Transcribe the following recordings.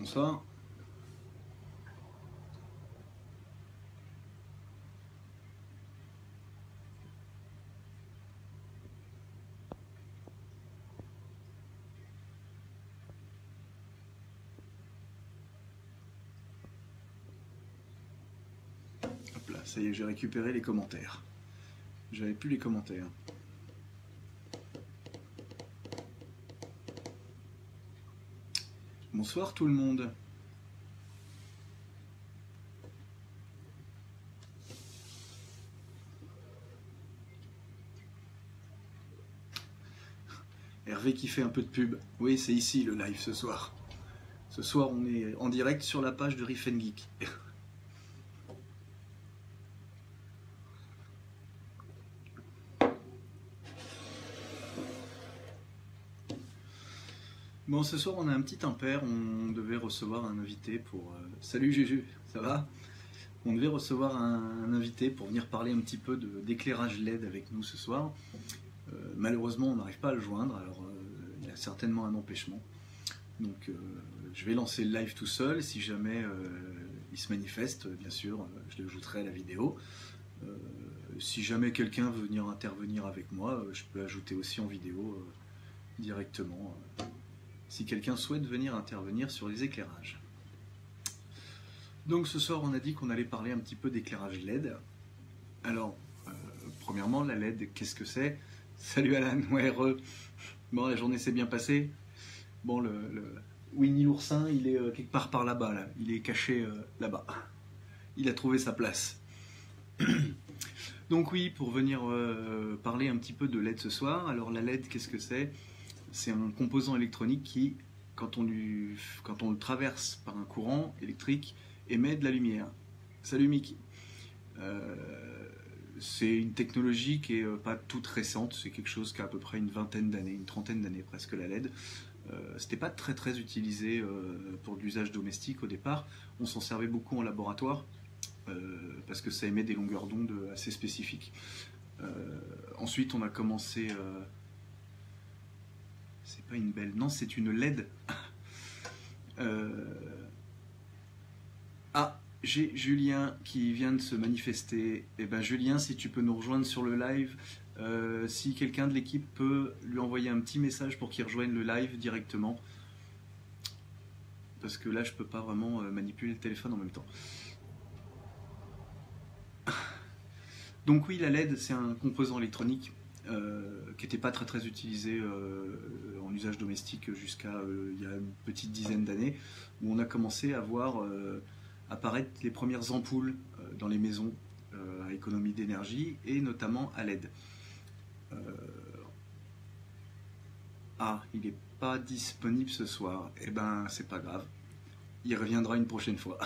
Bonsoir. Hop là, ça y est, j'ai récupéré les commentaires. J'avais plus les commentaires. Bonsoir tout le monde. Hervé qui fait un peu de pub. Oui, c'est ici le live ce soir. Ce soir, on est en direct sur la page de Riff & Geek. Bon, ce soir, on a un petit impair. On devait recevoir un invité pour... Salut Jésus, ça va? On devait recevoir un invité pour venir parler un petit peu d'éclairage LED avec nous ce soir. Malheureusement, on n'arrive pas à le joindre, alors il y a certainement un empêchement. Donc, je vais lancer le live tout seul. Si jamais il se manifeste, bien sûr, je l'ajouterai à la vidéo. Si jamais quelqu'un veut venir intervenir avec moi, je peux ajouter aussi en vidéo directement. Si quelqu'un souhaite venir intervenir sur les éclairages. Donc ce soir, on a dit qu'on allait parler un petit peu d'éclairage LED. Alors, premièrement, la LED, qu'est-ce que c'est? Salut Alan, ouais, Bon, la journée s'est bien passée. Bon, le Winnie l'oursin, il est quelque part par là-bas, là. Il est caché là-bas. Il a trouvé sa place. Donc oui, pour venir parler un petit peu de LED ce soir. Alors la LED, qu'est-ce que c'est? C'est un composant électronique qui, quand on le traverse par un courant électrique, émet de la lumière. Salut Mickey. C'est une technologie qui n'est pas toute récente, c'est quelque chose qui a à peu près une vingtaine d'années, une trentaine d'années presque, la LED. C'était pas très utilisé pour de l'usage domestique au départ. On s'en servait beaucoup en laboratoire parce que ça émet des longueurs d'onde assez spécifiques. Ensuite, on a commencé... c'est pas une belle... Non, c'est une LED. Ah, j'ai Julien qui vient de se manifester. Eh ben Julien, si tu peux nous rejoindre sur le live, si quelqu'un de l'équipe peut lui envoyer un petit message pour qu'il rejoigne le live directement. Parce que là, je peux pas vraiment manipuler le téléphone en même temps. Donc oui, la LED, c'est un composant électronique qui n'était pas très utilisé en usage domestique jusqu'à il y a une petite dizaine d'années, où on a commencé à voir apparaître les premières ampoules dans les maisons à économie d'énergie et notamment à LED. Ah, il n'est pas disponible ce soir. Eh ben, c'est pas grave. Il reviendra une prochaine fois.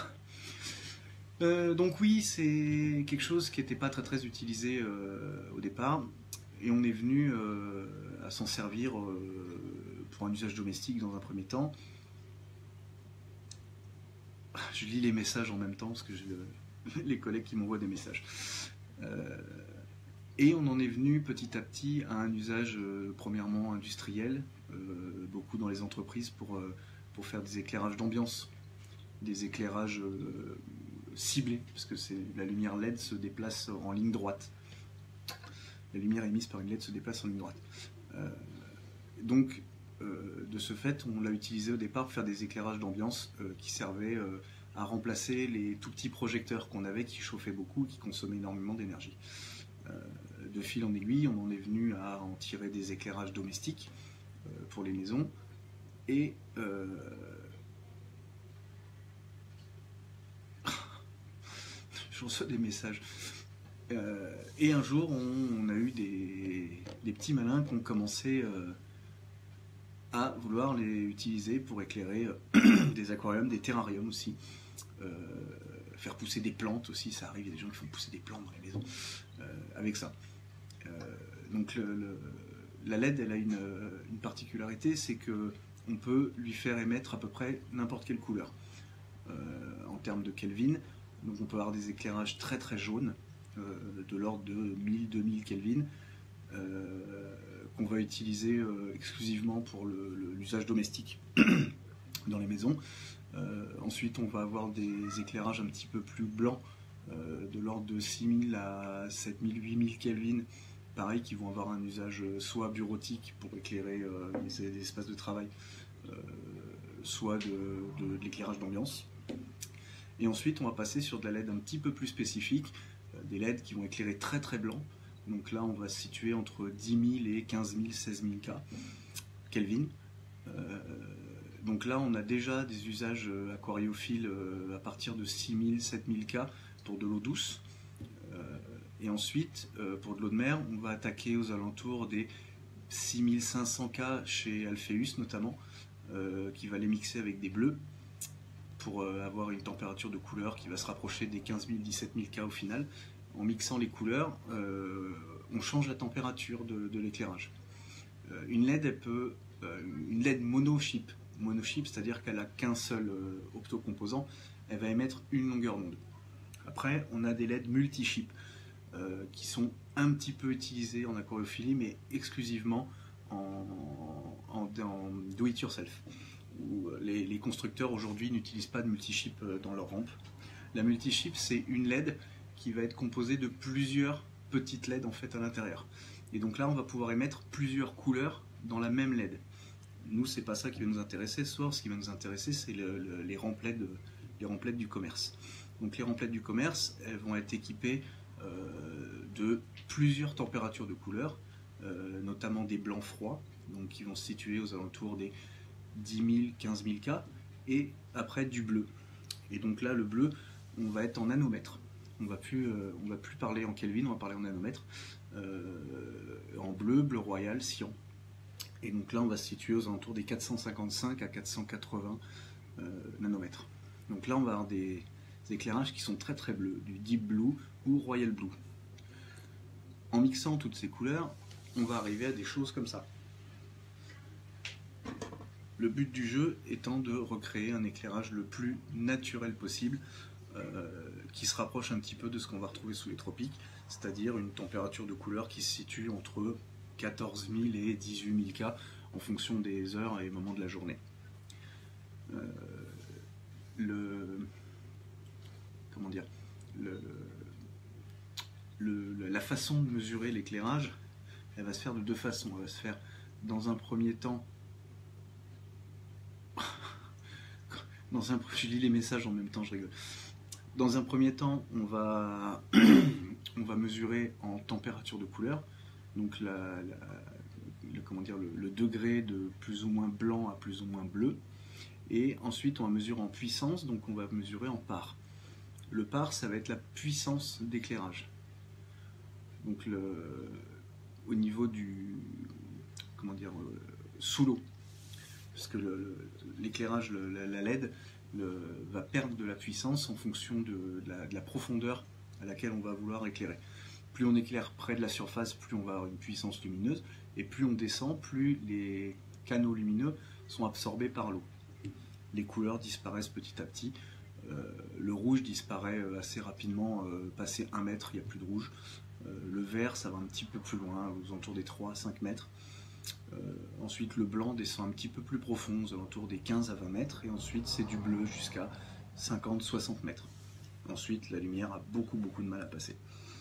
Donc oui, c'est quelque chose qui n'était pas très utilisé au départ. Et on est venu à s'en servir pour un usage domestique dans un premier temps. Je lis les messages en même temps parce que j'ai les collègues qui m'envoient des messages. Et on en est venu petit à petit à un usage premièrement industriel, beaucoup dans les entreprises pour faire des éclairages d'ambiance, des éclairages ciblés, parce que la lumière LED se déplace en ligne droite. La lumière émise par une LED se déplace en ligne droite. Donc, de ce fait, on l'a utilisé au départ pour faire des éclairages d'ambiance qui servaient à remplacer les tout petits projecteurs qu'on avait qui chauffaient beaucoup et qui consommaient énormément d'énergie. De fil en aiguille, on en est venu à en tirer des éclairages domestiques pour les maisons et je reçois des messages. Et un jour, on a eu des petits malins qui ont commencé à vouloir les utiliser pour éclairer des aquariums, des terrariums aussi. Faire pousser des plantes aussi, ça arrive, il y a des gens qui font pousser des plantes dans les maisons avec ça. Donc la LED, elle a une particularité, c'est qu'on peut lui faire émettre à peu près n'importe quelle couleur en termes de Kelvin. Donc on peut avoir des éclairages très jaunes, de l'ordre de 1000-2000 Kelvin, qu'on va utiliser exclusivement pour l'usage domestique dans les maisons. Ensuite, on va avoir des éclairages un petit peu plus blancs, de l'ordre de 6000 à 7000, 8000 Kelvin, pareil, qui vont avoir un usage soit bureautique pour éclairer les espaces de travail, soit de l'éclairage d'ambiance. Et ensuite, on va passer sur de la LED un petit peu plus spécifique, des LED qui vont éclairer très très blanc. Donc là, on va se situer entre 10 000 et 15 000, 16 000 Kelvin. Donc là, on a déjà des usages aquariophiles à partir de 6 000, 7 000 K pour de l'eau douce. Et ensuite, pour de l'eau de mer, on va attaquer aux alentours des 6500 K chez Alpheus notamment, qui va les mixer avec des bleus pour avoir une température de couleur qui va se rapprocher des 15 000, 17 000 K au final. En mixant les couleurs, on change la température de l'éclairage. Une LED, une LED mono-chip, c'est-à-dire qu'elle n'a qu'un seul optocomposant, elle va émettre une longueur d'onde. Après, on a des LED multi-chip qui sont un petit peu utilisés en aquariophilie, mais exclusivement en do-it-yourself. Où les constructeurs aujourd'hui n'utilisent pas de multi-chip dans leur rampe. La multi-chip, c'est une LED qui va être composée de plusieurs petites LED en fait à l'intérieur. Et donc là, on va pouvoir émettre plusieurs couleurs dans la même LED. Nous, c'est pas ça qui va nous intéresser. Ce soir, ce qui va nous intéresser, c'est les rampes LED du commerce. Donc les rampes LED du commerce, elles vont être équipées de plusieurs températures de couleurs, notamment des blancs froids, donc qui vont se situer aux alentours des 10 000, 15 000 K, et après du bleu. Et donc là, le bleu, on va être en nanomètres. On va plus parler en Kelvin, on va parler en nanomètres. En bleu, bleu royal, cyan. Et donc là, on va se situer aux alentours des 455 à 480 nanomètres. Donc là, on va avoir des éclairages qui sont très très bleus, du deep blue ou royal blue. En mixant toutes ces couleurs, on va arriver à des choses comme ça. Le but du jeu étant de recréer un éclairage le plus naturel possible, qui se rapproche un petit peu de ce qu'on va retrouver sous les tropiques, c'est-à-dire une température de couleur qui se situe entre 14 000 et 18 000 K en fonction des heures et moments de la journée. La façon de mesurer l'éclairage, elle va se faire de deux façons. Elle va se faire dans un premier temps. Je lis les messages en même temps, je rigole. Dans un premier temps, on va mesurer en température de couleur, donc le degré de plus ou moins blanc à plus ou moins bleu. Et ensuite, on va mesurer en puissance, donc on va mesurer en par. Le par, ça va être la puissance d'éclairage. Donc au niveau du... sous l'eau. Parce que l'éclairage, la LED, va perdre de la puissance en fonction de la profondeur à laquelle on va vouloir éclairer. Plus on éclaire près de la surface, plus on va avoir une puissance lumineuse, et plus on descend, plus les canaux lumineux sont absorbés par l'eau. Les couleurs disparaissent petit à petit. Le rouge disparaît assez rapidement, passé 1 mètre, il n'y a plus de rouge. Le vert, ça va un petit peu plus loin, aux alentours des 3 à 5 mètres. Ensuite, le blanc descend un petit peu plus profond, aux alentours des 15 à 20 mètres. Et ensuite, c'est du bleu jusqu'à 50-60 mètres. Ensuite, la lumière a beaucoup de mal à passer.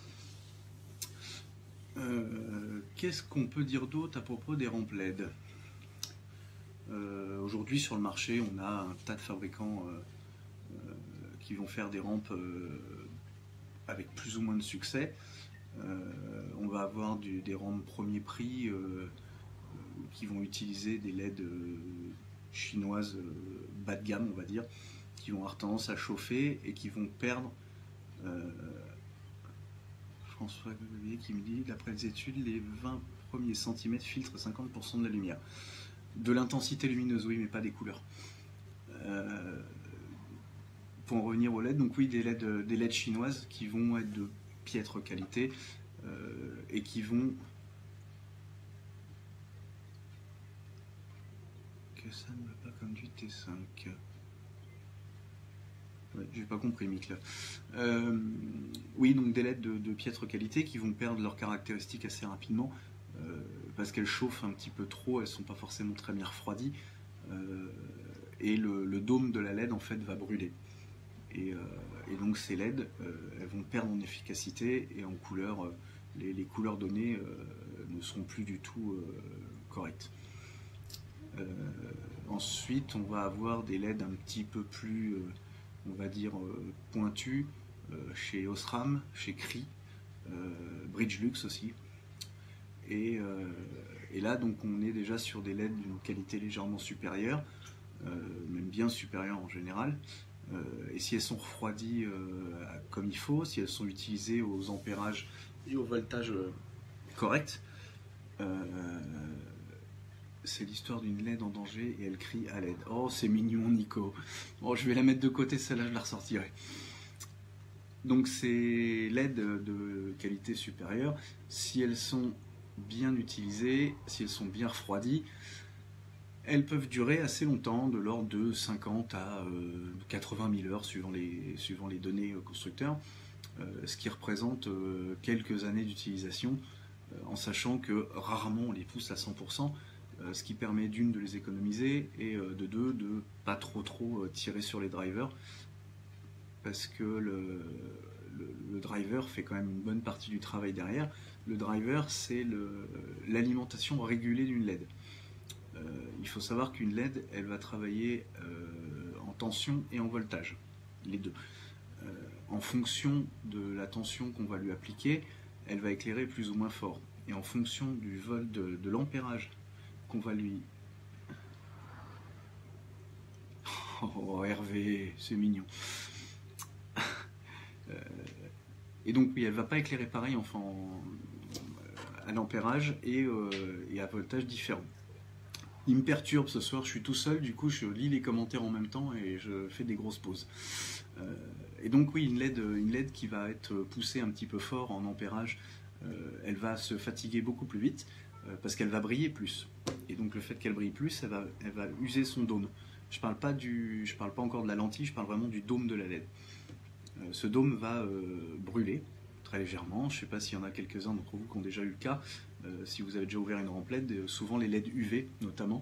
Qu'est-ce qu'on peut dire d'autre à propos des rampes LED ? Aujourd'hui, sur le marché, on a un tas de fabricants qui vont faire des rampes avec plus ou moins de succès. On va avoir des rampes premier prix qui vont utiliser des LED chinoises bas de gamme, on va dire, qui vont avoir tendance à chauffer et qui vont perdre. François Gauthier qui me dit, d'après les études, les 20 premiers centimètres filtrent 50% de la lumière. De l'intensité lumineuse, oui, mais pas des couleurs. Pour en revenir aux LED, donc oui, des LED chinoises qui vont être de piètre qualité et qui vont... Que ça ne va pas comme du T5. Ouais, j'ai pas compris, Mick, là. Oui, donc des LED de piètre qualité qui vont perdre leurs caractéristiques assez rapidement parce qu'elles chauffent un petit peu trop, elles sont pas forcément très bien refroidies et le dôme de la LED en fait va brûler. Et donc ces LED, elles vont perdre en efficacité et en couleur, les couleurs données ne seront plus du tout correctes. Ensuite, on va avoir des LED un petit peu plus, on va dire, pointus, chez Osram, chez Cree, Bridgelux aussi. Et là, donc, on est déjà sur des LED d'une qualité légèrement supérieure, même bien supérieure en général. Et si elles sont refroidies comme il faut, si elles sont utilisées aux ampérages et au voltage correct, c'est l'histoire d'une LED en danger et elle crie à l'aide. Oh, c'est mignon, Nico. Oh, je vais la mettre de côté, celle-là, je la ressortirai. Donc, ces LED de qualité supérieure, si elles sont bien utilisées, si elles sont bien refroidies, elles peuvent durer assez longtemps, de l'ordre de 50 à 80 000 heures, suivant les données constructeurs, ce qui représente quelques années d'utilisation, en sachant que rarement on les pousse à 100%, ce qui permet d'une de les économiser et de deux de pas trop tirer sur les drivers, parce que le driver fait quand même une bonne partie du travail derrière. Le driver, c'est l'alimentation régulée d'une LED. Il faut savoir qu'une LED, elle va travailler en tension et en voltage, les deux. En fonction de la tension qu'on va lui appliquer, elle va éclairer plus ou moins fort. Et en fonction du vol de l'ampérage qu'on va lui... Oh Hervé, c'est mignon. Et donc oui, elle ne va pas éclairer pareil enfin, à l'ampérage et à voltage différent. Il me perturbe ce soir, je suis tout seul, du coup je lis les commentaires en même temps et je fais des grosses pauses. Et donc oui, une LED qui va être poussée un petit peu fort en ampérage, elle va se fatiguer beaucoup plus vite parce qu'elle va briller plus. Et donc le fait qu'elle brille plus, elle va user son dôme. Je parle pas encore de la lentille, je parle vraiment du dôme de la LED. Ce dôme va brûler très légèrement. Je ne sais pas s'il y en a quelques-uns d'entre vous qui ont déjà eu le cas. Si vous avez déjà ouvert une rampe LED, souvent les LED UV notamment.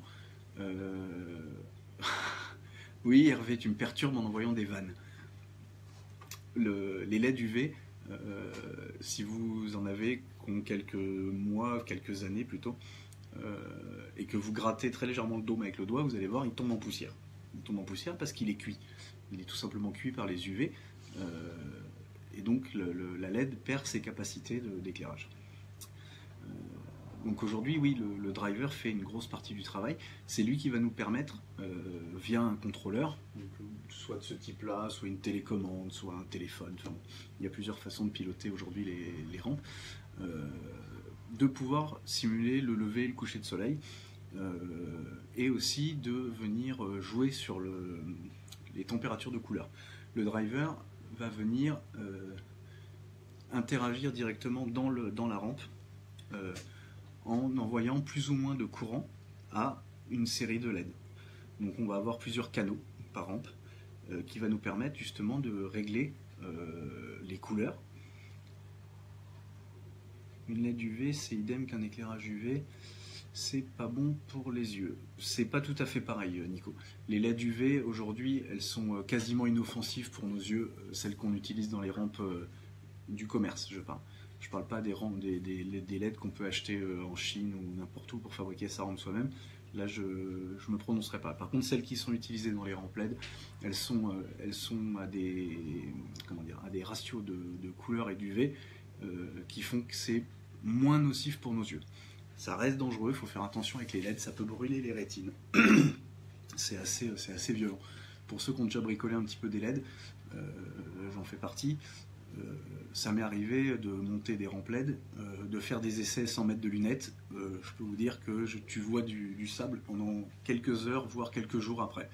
Oui, Hervé, tu me perturbes en envoyant des vannes. Les LED UV, si vous en avez qui ont quelques mois, quelques années plutôt, et que vous grattez très légèrement le dôme avec le doigt, vous allez voir, il tombe en poussière. Il tombe en poussière parce qu'il est cuit. Il est tout simplement cuit par les UV. Et donc la LED perd ses capacités d'éclairage. Donc aujourd'hui, oui, le driver fait une grosse partie du travail. C'est lui qui va nous permettre, via un contrôleur, soit de ce type-là, soit une télécommande, soit un téléphone, enfin, il y a plusieurs façons de piloter aujourd'hui les rampes, de pouvoir simuler le lever et le coucher de soleil, et aussi de venir jouer sur les températures de couleur. Le driver va venir interagir directement dans la rampe en envoyant plus ou moins de courant à une série de LED. Donc on va avoir plusieurs canaux par rampe qui va nous permettre justement de régler les couleurs. Une LED UV, c'est idem qu'un éclairage UV. C'est pas bon pour les yeux. C'est pas tout à fait pareil, Nico. Les LED UV, aujourd'hui, elles sont quasiment inoffensives pour nos yeux, celles qu'on utilise dans les rampes du commerce, je parle. Je parle pas des LED qu'on peut acheter en Chine ou n'importe où pour fabriquer sa rampe soi-même. Là, je me prononcerai pas. Par contre, celles qui sont utilisées dans les rampes LED, elles sont à des ratios de couleur et d'UV qui font que c'est moins nocif pour nos yeux. Ça reste dangereux, il faut faire attention avec les LED, ça peut brûler les rétines. C'est assez violent. Pour ceux qui ont déjà bricolé un petit peu des LED, j'en fais partie, ça m'est arrivé de monter des rampes LED, de faire des essais sans mettre de lunettes. Je peux vous dire que tu vois du sable pendant quelques heures, voire quelques jours après.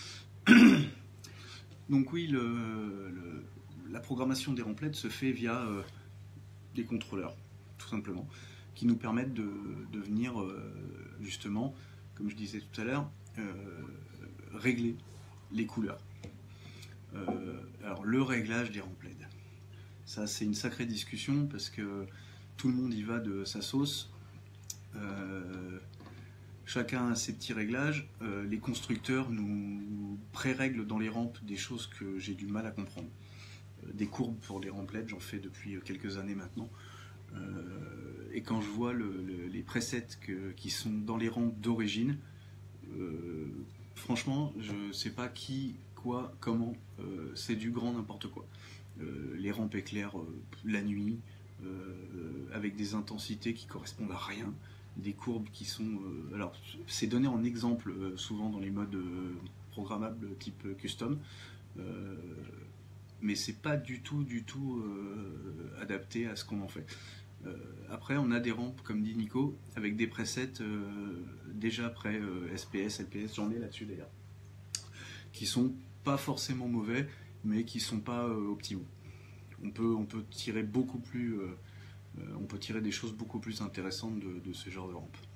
Donc oui, la programmation des rampes LED se fait via des contrôleurs, tout simplement, qui nous permettent de venir, justement, comme je disais tout à l'heure, régler les couleurs. Alors, le réglage des rampes LED. Ça, c'est une sacrée discussion, parce que tout le monde y va de sa sauce. chacun a ses petits réglages. Les constructeurs nous pré-règlent dans les rampes des choses que j'ai du mal à comprendre. Des courbes pour les rampes LED, j'en fais depuis quelques années maintenant. Et quand je vois les presets qui sont dans les rampes d'origine, franchement, je sais pas qui, quoi, comment, c'est du grand n'importe quoi. Les rampes éclairent la nuit, avec des intensités qui correspondent à rien, des courbes qui sont... alors, c'est donné en exemple souvent dans les modes programmables type custom, mais c'est pas du tout adapté à ce qu'on en fait. Après, on a des rampes, comme dit Nico, avec des presets déjà prêts, SPS, LPS, j'en ai là-dessus d'ailleurs, qui sont pas forcément mauvais, mais qui sont pas optimaux. On peut tirer beaucoup plus, on peut tirer des choses beaucoup plus intéressantes de ce genre de rampe.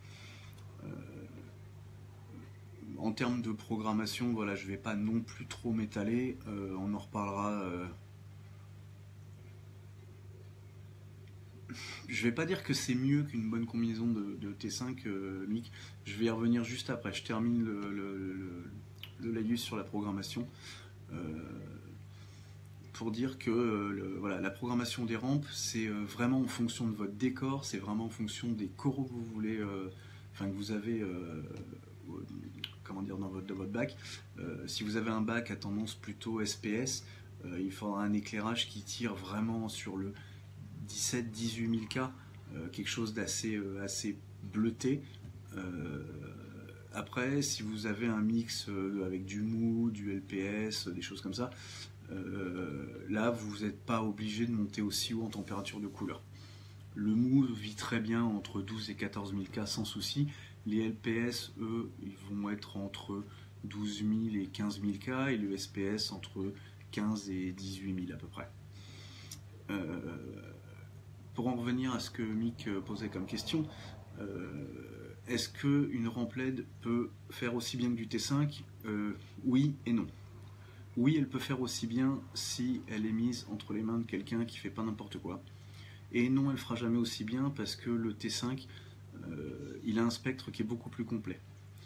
En termes de programmation, voilà, je vais pas non plus trop m'étaler, on en reparlera. Je vais pas dire que c'est mieux qu'une bonne combinaison de T5, Mick. Je vais y revenir juste après. Je termine le laïus sur la programmation. Pour dire que voilà, la programmation des rampes, c'est vraiment en fonction de votre décor, c'est vraiment en fonction des coraux que vous voulez, que vous avez comment dire, dans votre bac. Si vous avez un bac à tendance plutôt SPS, il faudra un éclairage qui tire vraiment sur le 17-18 000 K, quelque chose d'assez assez bleuté. Après, si vous avez un mix avec du mou, du LPS, des choses comme ça, là vous n'êtes pas obligé de monter aussi haut en température de couleur. Le mou vit très bien entre 12 et 14 000 K sans souci. Les LPS, eux, ils vont être entre 12 000 et 15 000 K, et le SPS entre 15 et 18 000 à peu près. Pour en revenir à ce que Mick posait comme question, est-ce qu'une rampe LED peut faire aussi bien que du T5 ? Oui et non. Oui, elle peut faire aussi bien si elle est mise entre les mains de quelqu'un qui fait pas n'importe quoi. Et non, elle fera jamais aussi bien parce que le T5, il a un spectre qui est beaucoup plus complet.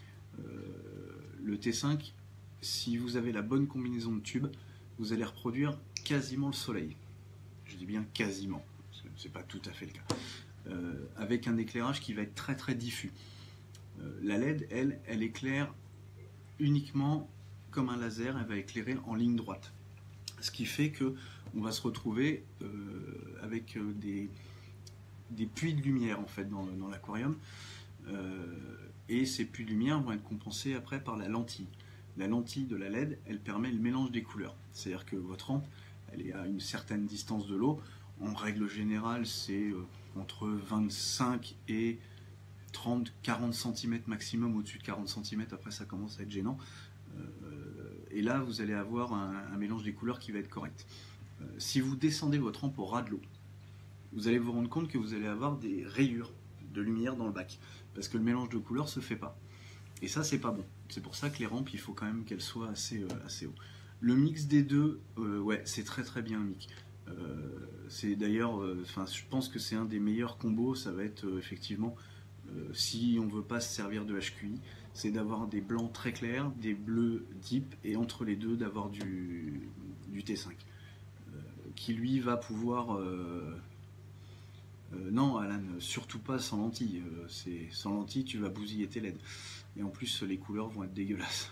Le T5, si vous avez la bonne combinaison de tubes, vous allez reproduire quasiment le soleil. Je dis bien quasiment, c'est pas tout à fait le cas. Avec un éclairage qui va être très très diffus. La LED, elle éclaire uniquement comme un laser, elle va éclairer en ligne droite. Ce qui fait que on va se retrouver avec des puits de lumière en fait dans l'aquarium, et ces puits de lumière vont être compensés après par la lentille. La lentille de la LED, elle permet le mélange des couleurs. C'est-à-dire que votre rampe, elle est à une certaine distance de l'eau. En règle générale, c'est entre 25 et 30-40 cm maximum. Au-dessus de 40 cm, après ça commence à être gênant. Et là, vous allez avoir un mélange des couleurs qui va être correct. Si vous descendez votre rampe au ras de l'eau, vous allez vous rendre compte que vous allez avoir des rayures de lumière dans le bac, parce que le mélange de couleurs se fait pas. Et ça, c'est pas bon. C'est pour ça que les rampes, il faut quand même qu'elles soient assez haut. Le mix des deux, ouais, c'est très très bien, Mick. C'est d'ailleurs, je pense que c'est un des meilleurs combos. Ça va être effectivement, si on veut pas se servir de HQI, c'est d'avoir des blancs très clairs, des bleus deep, et entre les deux d'avoir du T5, qui lui va pouvoir... non, Alan, surtout pas sans lentilles. Sans lentilles, tu vas bousiller tes LED. Et en plus, les couleurs vont être dégueulasses.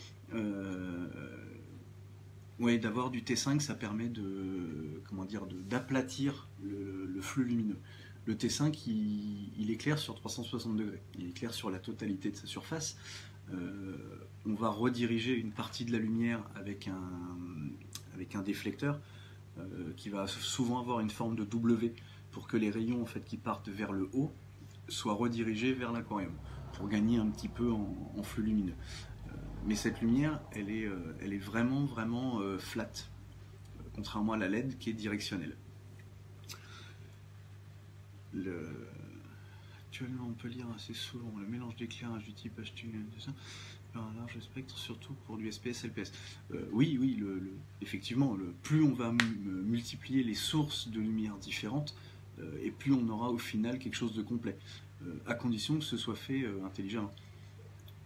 Ouais, d'avoir du T5, ça permet d'aplatir le flux lumineux. Le T5, il éclaire sur 360 degrés. Il éclaire sur la totalité de sa surface. On va rediriger une partie de la lumière avec un déflecteur qui va souvent avoir une forme de W, pour que les rayons en fait, qui partent vers le haut soient redirigés vers l'aquarium, pour gagner un petit peu en flux lumineux. Mais cette lumière, elle est vraiment flat, contrairement à la LED qui est directionnelle. Actuellement, on peut lire assez souvent le mélange d'éclairage du type HTU par un large spectre, surtout pour du SPS, LPS. Oui, effectivement, plus on va multiplier les sources de lumière différentes, et plus on aura au final quelque chose de complet, à condition que ce soit fait intelligemment.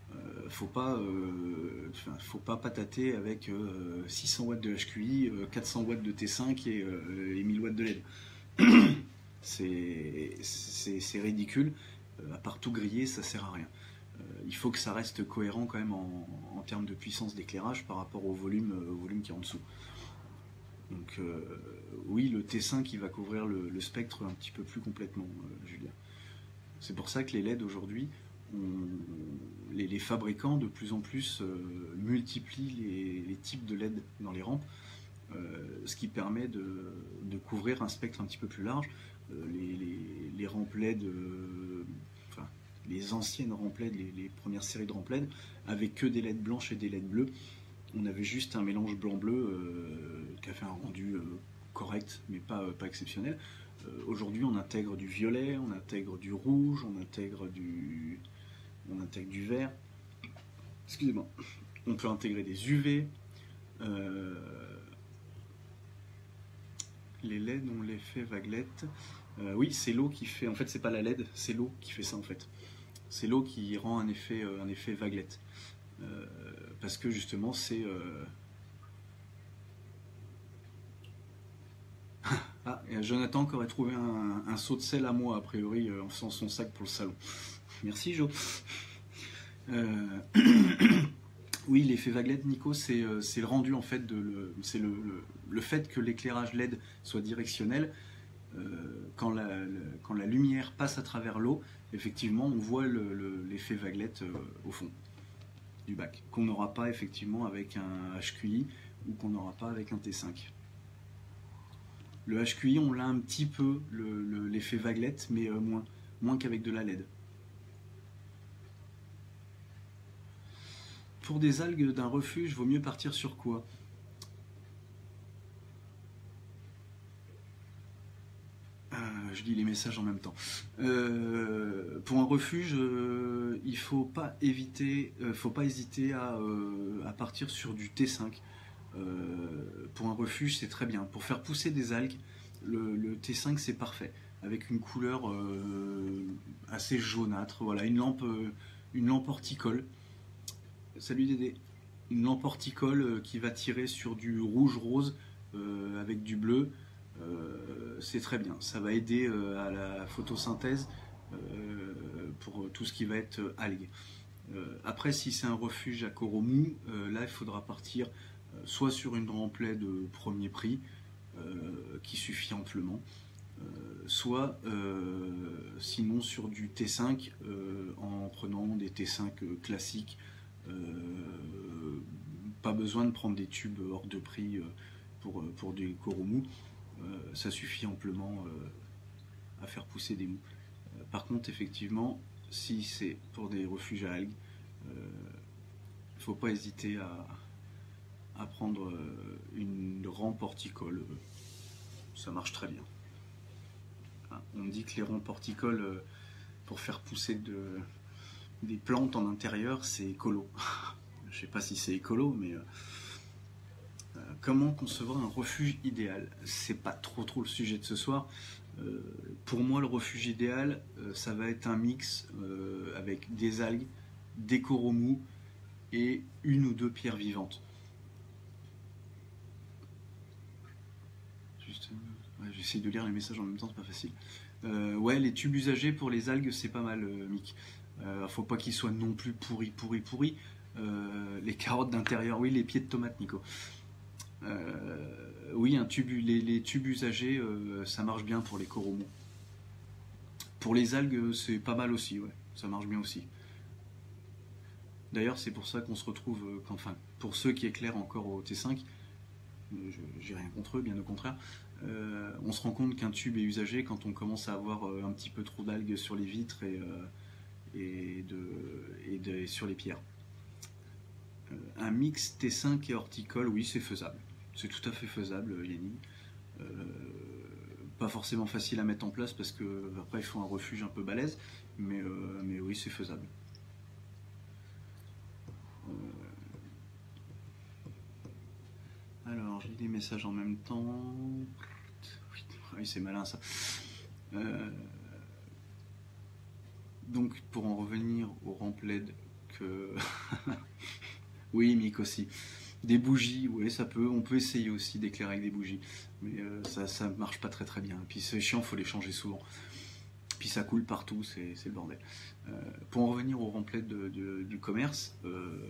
Faut pas patater avec 600 watts de HQI, 400 watts de T5 et 1000 watts de LED. C'est ridicule. À part tout griller, ça sert à rien. Il faut que ça reste cohérent quand même en termes de puissance d'éclairage par rapport au volume qui est en dessous. Donc oui, le T5 il va couvrir le spectre un petit peu plus complètement, Julien. C'est pour ça que les LED aujourd'hui, les fabricants de plus en plus multiplient les types de LED dans les rampes, ce qui permet de couvrir un spectre un petit peu plus large. Les rampes LED, les anciennes rampes LED, les premières séries de rampes LED, avec que des LED blanches et des LED bleues. On avait juste un mélange blanc-bleu qui a fait un rendu correct, mais pas exceptionnel. Aujourd'hui, on intègre du violet, on intègre du rouge, on intègre du vert. Excusez-moi. On peut intégrer des UV. Les LED ont l'effet vaguelette. Oui, c'est l'eau qui fait. En fait, c'est pas la LED, c'est l'eau qui fait ça en fait. C'est l'eau qui rend un effet vaguelette. Parce que justement, c'est. Ah, il y a Jonathan qui aurait trouvé un seau de sel à moi, a priori, en faisant son sac pour le salon. Merci, Jo. Oui, l'effet vaguelette, Nico, c'est le rendu, en fait, c'est le fait que l'éclairage LED soit directionnel. Quand la lumière passe à travers l'eau, effectivement, on voit l'effet vaguelette au fond du bac, qu'on n'aura pas, effectivement, avec un HQI ou qu'on n'aura pas avec un T5. Le HQI, on l'a un petit peu, l'effet vaguelette, mais moins qu'avec de la LED. Pour des algues d'un refuge, vaut mieux partir sur quoi? Je lis les messages en même temps. Pour un refuge, il faut pas hésiter à partir sur du T5. Pour un refuge, c'est très bien. Pour faire pousser des algues, le T5 c'est parfait, avec une couleur assez jaunâtre. Voilà, une lampe horticole. Salut Dédé. Une lampe horticole qui va tirer sur du rouge-rose avec du bleu. C'est très bien. Ça va aider à la photosynthèse pour tout ce qui va être algues. Après, si c'est un refuge à coraux mous, là il faudra partir soit sur une rampe LED de premier prix qui suffit amplement, soit sinon sur du T5 en prenant des T5 classiques. Pas besoin de prendre des tubes hors de prix pour des coraux mous. Ça suffit amplement à faire pousser des mous. Par contre, effectivement, si c'est pour des refuges à algues, il ne faut pas hésiter à prendre une rampe horticole. Ça marche très bien. On me dit que les rampes horticoles, pour faire pousser des plantes en intérieur, c'est écolo. Je ne sais pas si c'est écolo, mais comment concevoir un refuge idéal? C'est pas trop le sujet de ce soir. Pour moi, le refuge idéal, ça va être un mix avec des algues, des coraux mous et une ou deux pierres vivantes. J'essaie de lire les messages en même temps, c'est pas facile. Ouais, les tubes usagés pour les algues, c'est pas mal, Mick. Faut pas qu'ils soient non plus pourris. Les carottes d'intérieur, oui, les pieds de tomate, Nico. Oui, les tubes usagés, ça marche bien pour les coraux mous. Pour les algues, c'est pas mal aussi, ouais, ça marche bien aussi. D'ailleurs, c'est pour ça qu'on se retrouve, pour ceux qui éclairent encore au T5, j'ai rien contre eux, bien au contraire, on se rend compte qu'un tube est usagé quand on commence à avoir un petit peu trop d'algues sur les vitres et sur les pierres. Un mix T5 et horticole, oui, c'est faisable. C'est tout à fait faisable, Yannick. Pas forcément facile à mettre en place parce que après il faut un refuge un peu balèze, mais oui, c'est faisable. Alors, je lis des messages en même temps. Oui, c'est malin ça. Donc, pour en revenir aux rampes LED Oui, Mick aussi. Des bougies, oui, ça peut. On peut essayer aussi d'éclairer avec des bougies. Mais ça marche pas très très bien. Puis c'est chiant, faut les changer souvent. Puis ça coule partout, c'est le bordel. Pour en revenir au remplets du commerce,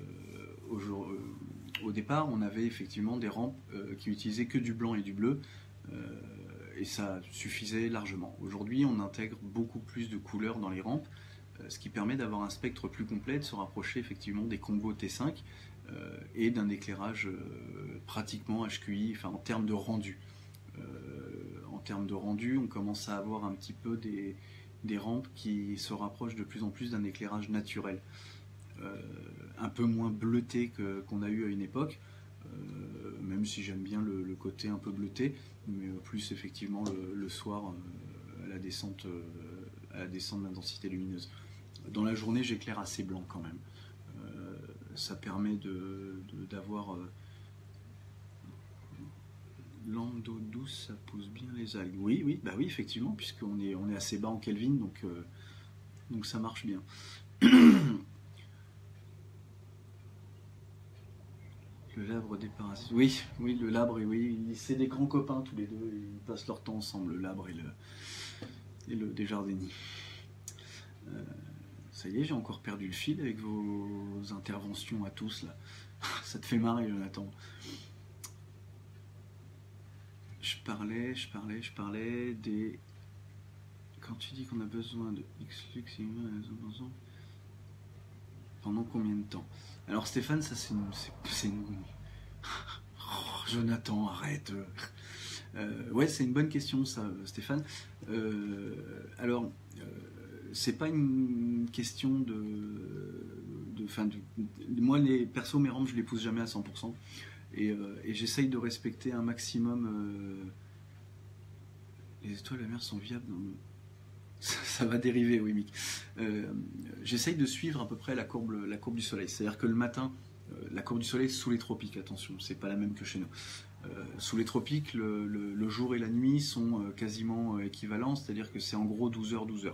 au départ, on avait effectivement des rampes qui utilisaient que du blanc et du bleu. Et ça suffisait largement. Aujourd'hui, on intègre beaucoup plus de couleurs dans les rampes, ce qui permet d'avoir un spectre plus complet, de se rapprocher effectivement des combos T5 et d'un éclairage pratiquement HQI, enfin en termes de rendu. En termes de rendu, on commence à avoir un petit peu des rampes qui se rapprochent de plus en plus d'un éclairage naturel. Un peu moins bleuté qu'on a eu à une époque, même si j'aime bien le côté un peu bleuté, mais plus effectivement le soir à la descente de l'intensité lumineuse. Dans la journée, j'éclaire assez blanc quand même. Ça permet d'avoir lampe d'eau douce, ça pousse bien les algues. Oui, bah oui, effectivement, puisqu'on est assez bas en Kelvin, donc ça marche bien. Le labre des parasites. Oui, le labre, oui, c'est des grands copains tous les deux, ils passent leur temps ensemble, le labre et le Desjardins. Ça y est, j'ai encore perdu le fil avec vos interventions à tous là. Ça te fait marrer, Jonathan. Je parlais des... Quand tu dis qu'on a besoin de X-Lux pendant combien de temps? Alors Stéphane, ça c'est une... Oh, Jonathan, arrête. Ouais, c'est une bonne question ça, Stéphane. Alors, c'est pas une question moi, perso, mes rampes, je les pousse jamais à 100%. Et j'essaye de respecter un maximum. Les étoiles de la mer sont viables. Ça va dériver, oui, Mick. J'essaye de suivre à peu près la courbe du soleil. C'est-à-dire que le matin, la courbe du soleil sous les tropiques, attention, c'est pas la même que chez nous. Sous les tropiques, le jour et la nuit sont quasiment équivalents, c'est-à-dire que c'est en gros 12h, 12h.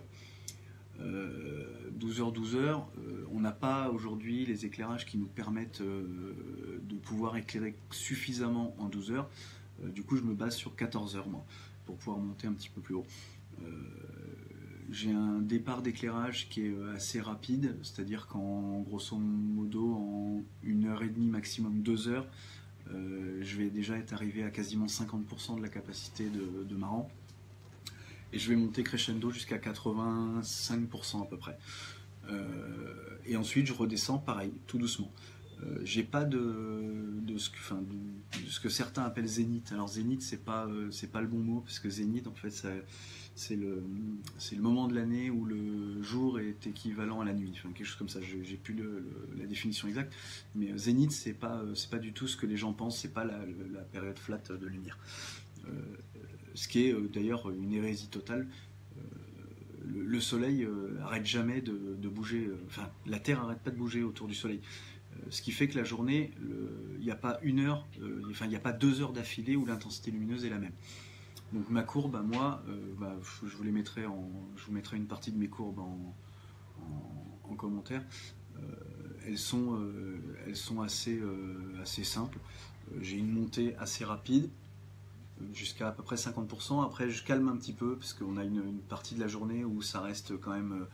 12h, 12h, on n'a pas aujourd'hui les éclairages qui nous permettent de pouvoir éclairer suffisamment en 12h. Du coup, je me base sur 14h, moi, pour pouvoir monter un petit peu plus haut. J'ai un départ d'éclairage qui est assez rapide, c'est-à-dire qu'en grosso modo, en 1h30, maximum 2h, je vais déjà être arrivé à quasiment 50% de la capacité de ma rampe. Et je vais monter crescendo jusqu'à 85% à peu près. Et ensuite, je redescends pareil, tout doucement. J'ai pas de ce que certains appellent zénith. Alors zénith, c'est pas le bon mot, parce que zénith, en fait, c'est le moment de l'année où le jour est équivalent à la nuit. Enfin, quelque chose comme ça. J'ai plus la définition exacte. Mais zénith, c'est pas du tout ce que les gens pensent. C'est pas la période flat de lumière. Ce qui est d'ailleurs une hérésie totale. Le soleil arrête jamais de bouger, enfin la Terre arrête pas de bouger autour du soleil. Ce qui fait que la journée, il n'y a pas il n'y a pas 2 heures d'affilée où l'intensité lumineuse est la même. Donc ma courbe, moi, je vous mettrai une partie de mes courbes en commentaire. Elles sont assez simples. J'ai une montée assez rapide, jusqu'à à peu près 50%. Après, je calme un petit peu, parce qu'on a une partie de la journée où ça reste quand même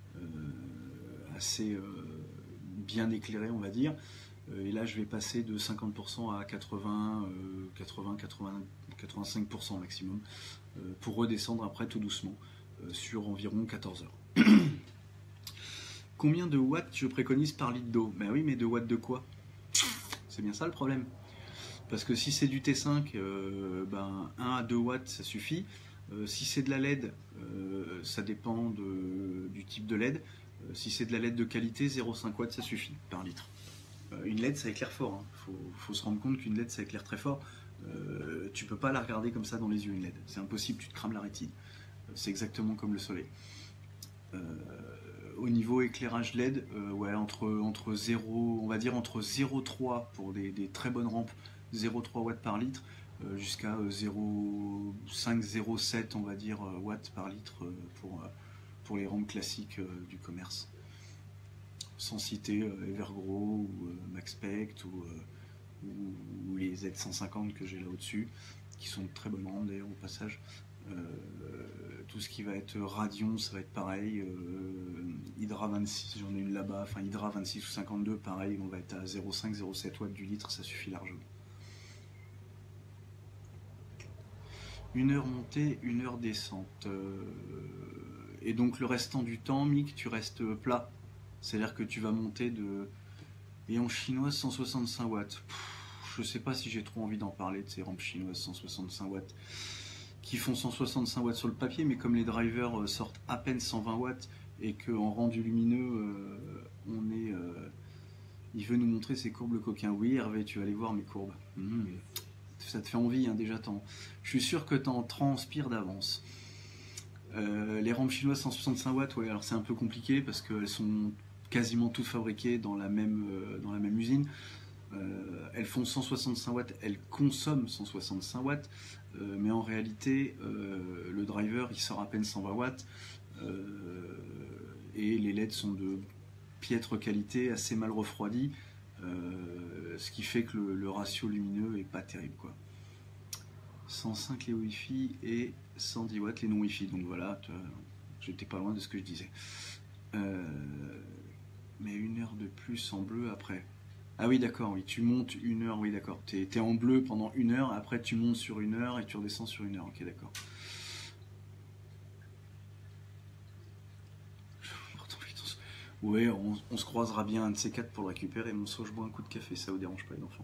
assez bien éclairé, on va dire. Et là, je vais passer de 50% à 85% maximum, pour redescendre après tout doucement, sur environ 14 heures. Combien de watts je préconise par litre d'eau? Ben oui, mais de watts de quoi? C'est bien ça le problème. Parce que si c'est du T5, 1 à 2 watts, ça suffit. Si c'est de la LED, ça dépend du type de LED. Si c'est de la LED de qualité, 0,5 watts, ça suffit par litre. Une LED, ça éclaire fort. Hein. Faut se rendre compte qu'une LED, ça éclaire très fort. Tu peux pas la regarder comme ça dans les yeux, une LED. C'est impossible, tu te crames la rétine. C'est exactement comme le soleil. Au niveau éclairage LED, entre 0, on va dire entre 0,3 pour des très bonnes rampes, 0,3 watts par litre, jusqu'à 0,5, 0,7 on va dire watts par litre pour les rampes classiques du commerce. sans citer Evergrow ou Maxpect ou les Z150 que j'ai là au-dessus, qui sont de très bonnes rampes d'ailleurs au passage. Tout ce qui va être Radion, ça va être pareil. Hydra 26, j'en ai une là-bas. Enfin, Hydra 26 ou 52, pareil, on va être à 0,5-0,7 watts du litre, ça suffit largement. 1 heure montée, 1 heure descente. Et donc le restant du temps, Mick, tu restes plat. C'est-à-dire que tu vas monter de... Et en chinoise, 165 watts. Je sais pas si j'ai trop envie d'en parler de ces rampes chinoises 165 watts qui font 165 watts sur le papier, mais comme les drivers sortent à peine 120 watts et qu'en rendu lumineux, il veut nous montrer ses courbes le coquin. Oui, Hervé, tu vas aller voir mes courbes. Ça te fait envie, hein, déjà. Je suis sûr que t'en transpires d'avance. Les rampes chinoises 165 watts, ouais, alors c'est un peu compliqué parce qu'elles sont quasiment toutes fabriquées dans la même usine. Elles font 165 watts, elles consomment 165 watts, mais en réalité, le driver il sort à peine 120 watts et les LED sont de piètre qualité, assez mal refroidis, ce qui fait que le ratio lumineux est pas terrible, quoi. 105 les Wi-Fi et 110 watts les non Wi-Fi, donc voilà, j'étais pas loin de ce que je disais. Mais 1 heure de plus en bleu après. Ah oui, d'accord, oui, tu montes 1 heure, oui, d'accord. T'es en bleu pendant 1 heure, après tu montes sur 1 heure et tu redescends sur 1 heure, ok, d'accord. Ouais, on se croisera bien un de ces quatre pour le récupérer. Mon saut, je bois un coup de café, ça vous dérange pas, les enfants.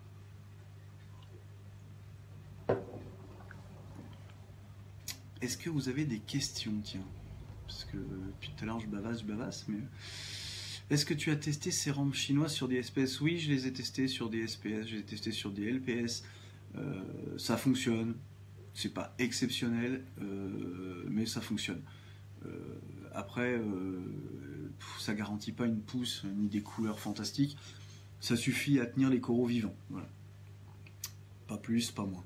Est-ce que vous avez des questions, tiens? Parce que depuis tout à l'heure, je bavasse, mais... Est-ce que tu as testé ces rampes chinoises sur des SPS? Oui, je les ai testés sur des SPS, je les ai testés sur des LPS. Ça fonctionne. C'est pas exceptionnel, mais ça fonctionne. Après, ça garantit pas une pousse ni des couleurs fantastiques. Ça suffit à tenir les coraux vivants. Voilà. Pas plus, pas moins.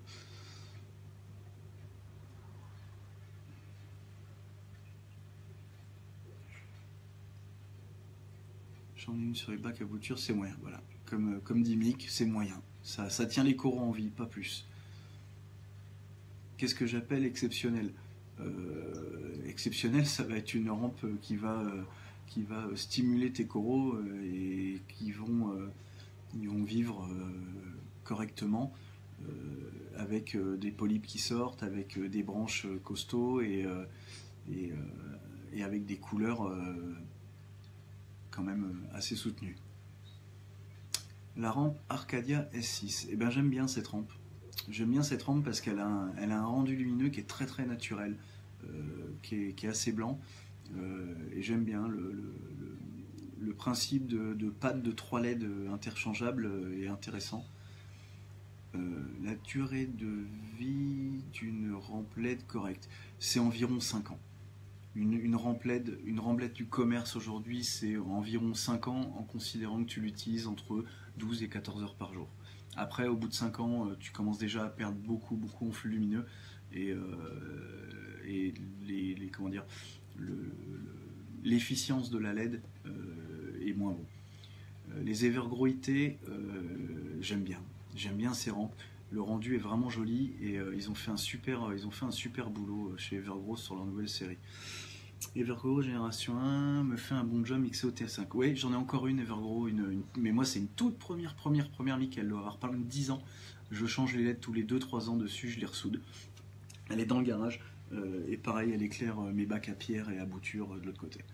J'en ai une sur les bacs à bouture, c'est moyen. Voilà. Comme dit Mick, c'est moyen. Ça tient les coraux en vie, pas plus. Qu'est-ce que j'appelle exceptionnel? Exceptionnel, ça va être une rampe qui va stimuler tes coraux et qui vont vivre correctement avec des polypes qui sortent, avec des branches costauds et avec des couleurs quand même assez soutenues. La rampe Arcadia S6, eh ben, j'aime bien cette rampe. J'aime bien cette rampe parce qu'elle a un rendu lumineux qui est très très naturel, qui est assez blanc. Et j'aime bien le principe de pattes de 3 LED interchangeables est intéressant. La durée de vie d'une rampe LED correcte, c'est environ 5 ans. Une rampe LED du commerce aujourd'hui, c'est environ 5 ans en considérant que tu l'utilises entre 12 et 14 heures par jour. Après, au bout de 5 ans, tu commences déjà à perdre beaucoup en flux lumineux et l'efficience de la LED est moins bon. Les Evergrow IT, j'aime bien ces rampes. Le rendu est vraiment joli et ils ont fait un super boulot chez Evergrow sur leur nouvelle série. Evergrow génération 1 me fait un bon job mixé au TS5. Oui, j'en ai encore une Evergrow, mais moi c'est une toute première Mick, elle doit avoir pas loin de 10 ans. Je change les LED tous les 2-3 ans dessus, je les ressoude. Elle est dans le garage et pareil, elle éclaire mes bacs à pierre et à bouture de l'autre côté.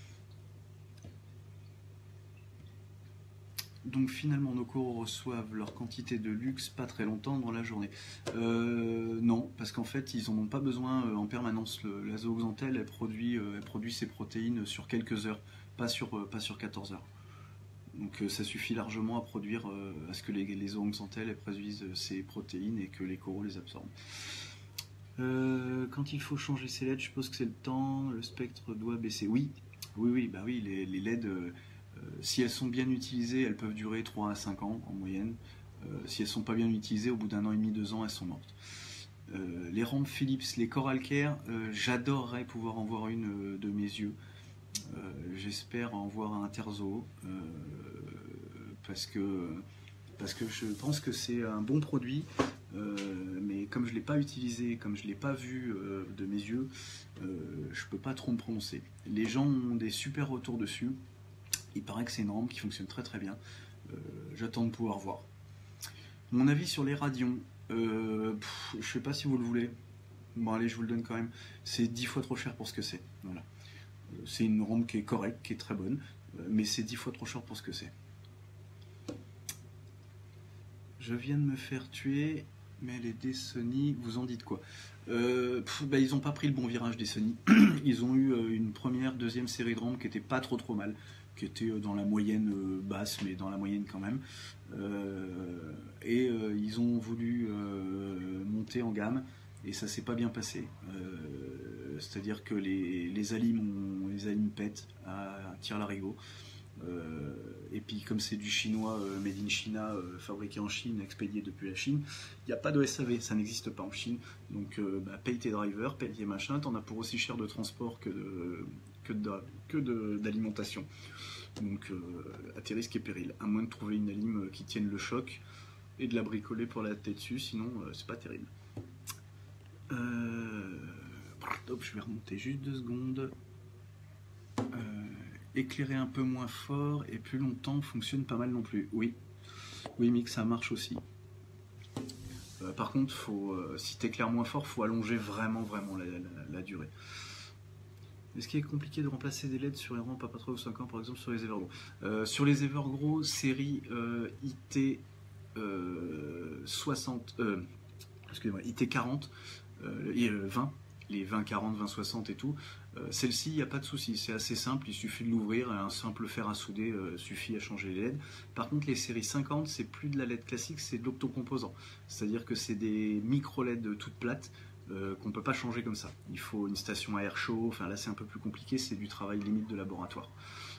Donc finalement nos coraux reçoivent leur quantité de luxe pas très longtemps dans la journée. Non, parce qu'en fait ils n'en ont pas besoin en permanence. La zooxanthelle elle produit ses protéines sur quelques heures, pas sur 14 heures. Donc ça suffit largement à produire, à ce que les zooxanthelles produisent ces protéines et que les coraux les absorbent. Quand il faut changer ces LED, je suppose que c'est le temps, le spectre doit baisser. Oui, les LED... si elles sont bien utilisées, elles peuvent durer 3 à 5 ans en moyenne. Si elles ne sont pas bien utilisées, au bout d'1 an et demi, 2 ans, elles sont mortes. Les rampes Philips, les Coral Care, j'adorerais pouvoir en voir une de mes yeux. J'espère en voir un terzo parce que je pense que c'est un bon produit, mais comme je ne l'ai pas utilisé, comme je ne l'ai pas vu de mes yeux, je ne peux pas trop me prononcer. Les gens ont des super retours dessus. Il paraît que c'est une rampe qui fonctionne très très bien. J'attends de pouvoir voir. Mon avis sur les Radions, je ne sais pas si vous le voulez. Bon allez, je vous le donne quand même. C'est 10 fois trop cher pour ce que c'est. Voilà. C'est une rampe qui est correcte, qui est très bonne, mais c'est 10 fois trop cher pour ce que c'est. Je viens de me faire tuer, mais les Sony, vous en dites quoi? Ils n'ont pas pris le bon virage des Sony. Ils ont eu une première, deuxième série de rampes qui était pas trop mal, qui était dans la moyenne basse, mais dans la moyenne quand même. Ils ont voulu monter en gamme, et ça s'est pas bien passé. C'est-à-dire que les alimes pètent à tire-larigot. Et puis comme c'est du chinois made in China, fabriqué en Chine, expédié depuis la Chine, il n'y a pas de SAV, ça n'existe pas en Chine. Donc paye tes drivers, paye tes machins, t'en as pour aussi cher de transport que d'alimentation. Donc à tes risques et périls, à moins de trouver une alime qui tienne le choc et de la bricoler pour la tête dessus, sinon c'est pas terrible. Je vais remonter juste 2 secondes. Éclairer un peu moins fort et plus longtemps fonctionne pas mal non plus. Oui, mais que ça marche aussi. Par contre, si tu éclaires moins fort, faut allonger vraiment la durée. Est-ce qu'il est compliqué de remplacer des LED sur les rampes à pas 3 ou 5 ans, par exemple sur les Evergrow? Sur les Evergrow, série IT 60, excusez-moi, IT 40 et 20, les 20, 40, 20, 60 et tout. Celle-ci, il n'y a pas de souci, c'est assez simple, il suffit de l'ouvrir et un simple fer à souder suffit à changer les LED. Par contre, les séries 50, c'est plus de la LED classique, c'est de l'optocomposant. C'est-à-dire que c'est des micro-LED toutes plates qu'on ne peut pas changer comme ça. Il faut une station à air chaud, enfin là c'est un peu plus compliqué, c'est du travail limite de laboratoire.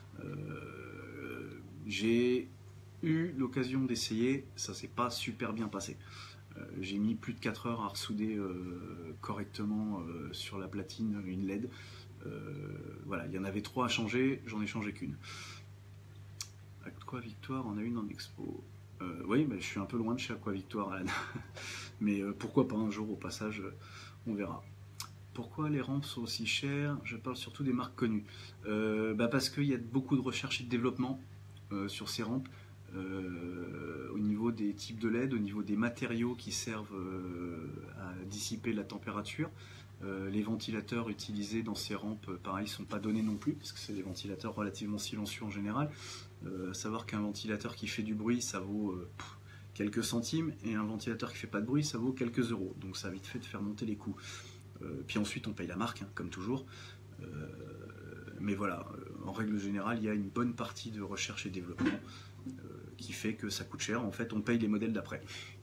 J'ai eu l'occasion d'essayer, ça s'est pas super bien passé. J'ai mis plus de 4 heures à ressouder correctement sur la platine une LED. Voilà, il y en avait 3 à changer, j'en ai changé qu'une. Aqua Victoire en a une en expo. Oui, je suis un peu loin de chez Aqua Victoire, Alan. Mais pourquoi pas un jour, au passage, on verra. Pourquoi les rampes sont aussi chères? Je parle surtout des marques connues. Parce qu'il y a beaucoup de recherche et de développement sur ces rampes. Au niveau des types de LED, au niveau des matériaux qui servent à dissiper la température. Les ventilateurs utilisés dans ces rampes, pareil, ne sont pas donnés non plus, parce que c'est des ventilateurs relativement silencieux en général. À savoir qu'un ventilateur qui fait du bruit, ça vaut quelques centimes, et un ventilateur qui fait pas de bruit, ça vaut quelques euros. Donc ça a vite fait de faire monter les coûts. Puis ensuite, on paye la marque, hein, comme toujours. Mais voilà, en règle générale, il y a une bonne partie de recherche et développement qui fait que ça coûte cher. En fait, on paye les modèles d'après.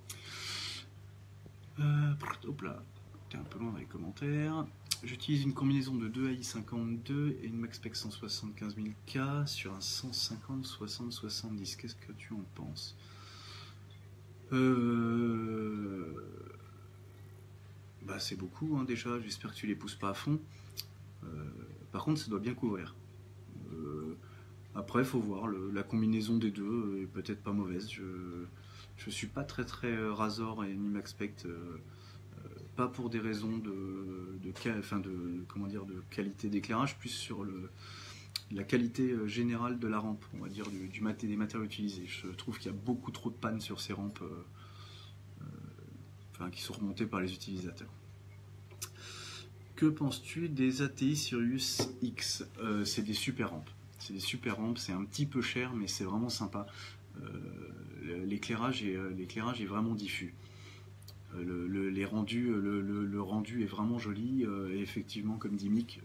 Hop là. Un peu loin dans les commentaires. J'utilise une combinaison de 2 AI52 et une MaxSpec 175 000K sur un 150 60 70. Qu'est-ce que tu en penses? C'est beaucoup hein, déjà. J'espère que tu les pousses pas à fond. Par contre, ça doit bien couvrir. Après, il faut voir. La combinaison des deux est peut-être pas mauvaise. Je suis pas très Razor et ni MaxSpec. Pas pour des raisons de qualité d'éclairage, plus sur la qualité générale de la rampe, on va dire, des matériaux utilisés. Je trouve qu'il y a beaucoup trop de pannes sur ces rampes qui sont remontées par les utilisateurs. Que penses-tu des ATI Sirius X? C'est des super rampes. C'est un petit peu cher, mais c'est vraiment sympa. L'éclairage est vraiment diffus. Le rendu est vraiment joli et effectivement, comme dit Mick,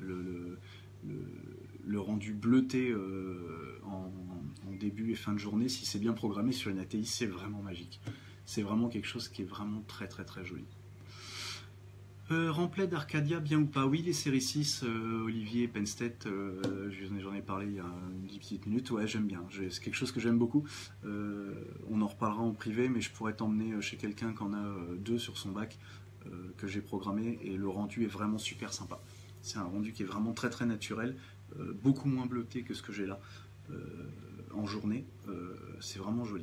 le rendu bleuté en début et fin de journée, si c'est bien programmé sur une ATI, c'est vraiment magique. C'est vraiment quelque chose qui est vraiment très joli. Ramplet d'Arcadia, bien ou pas? Oui, les séries 6, Olivier, Penstedt, j'en ai parlé il y a une petite minute. Ouais, j'aime bien. C'est quelque chose que j'aime beaucoup. On en reparlera en privé, mais je pourrais t'emmener chez quelqu'un qui en a 2 sur son bac que j'ai programmé et le rendu est vraiment super sympa. C'est un rendu qui est vraiment très naturel beaucoup moins bleuté que ce que j'ai là en journée. C'est vraiment joli.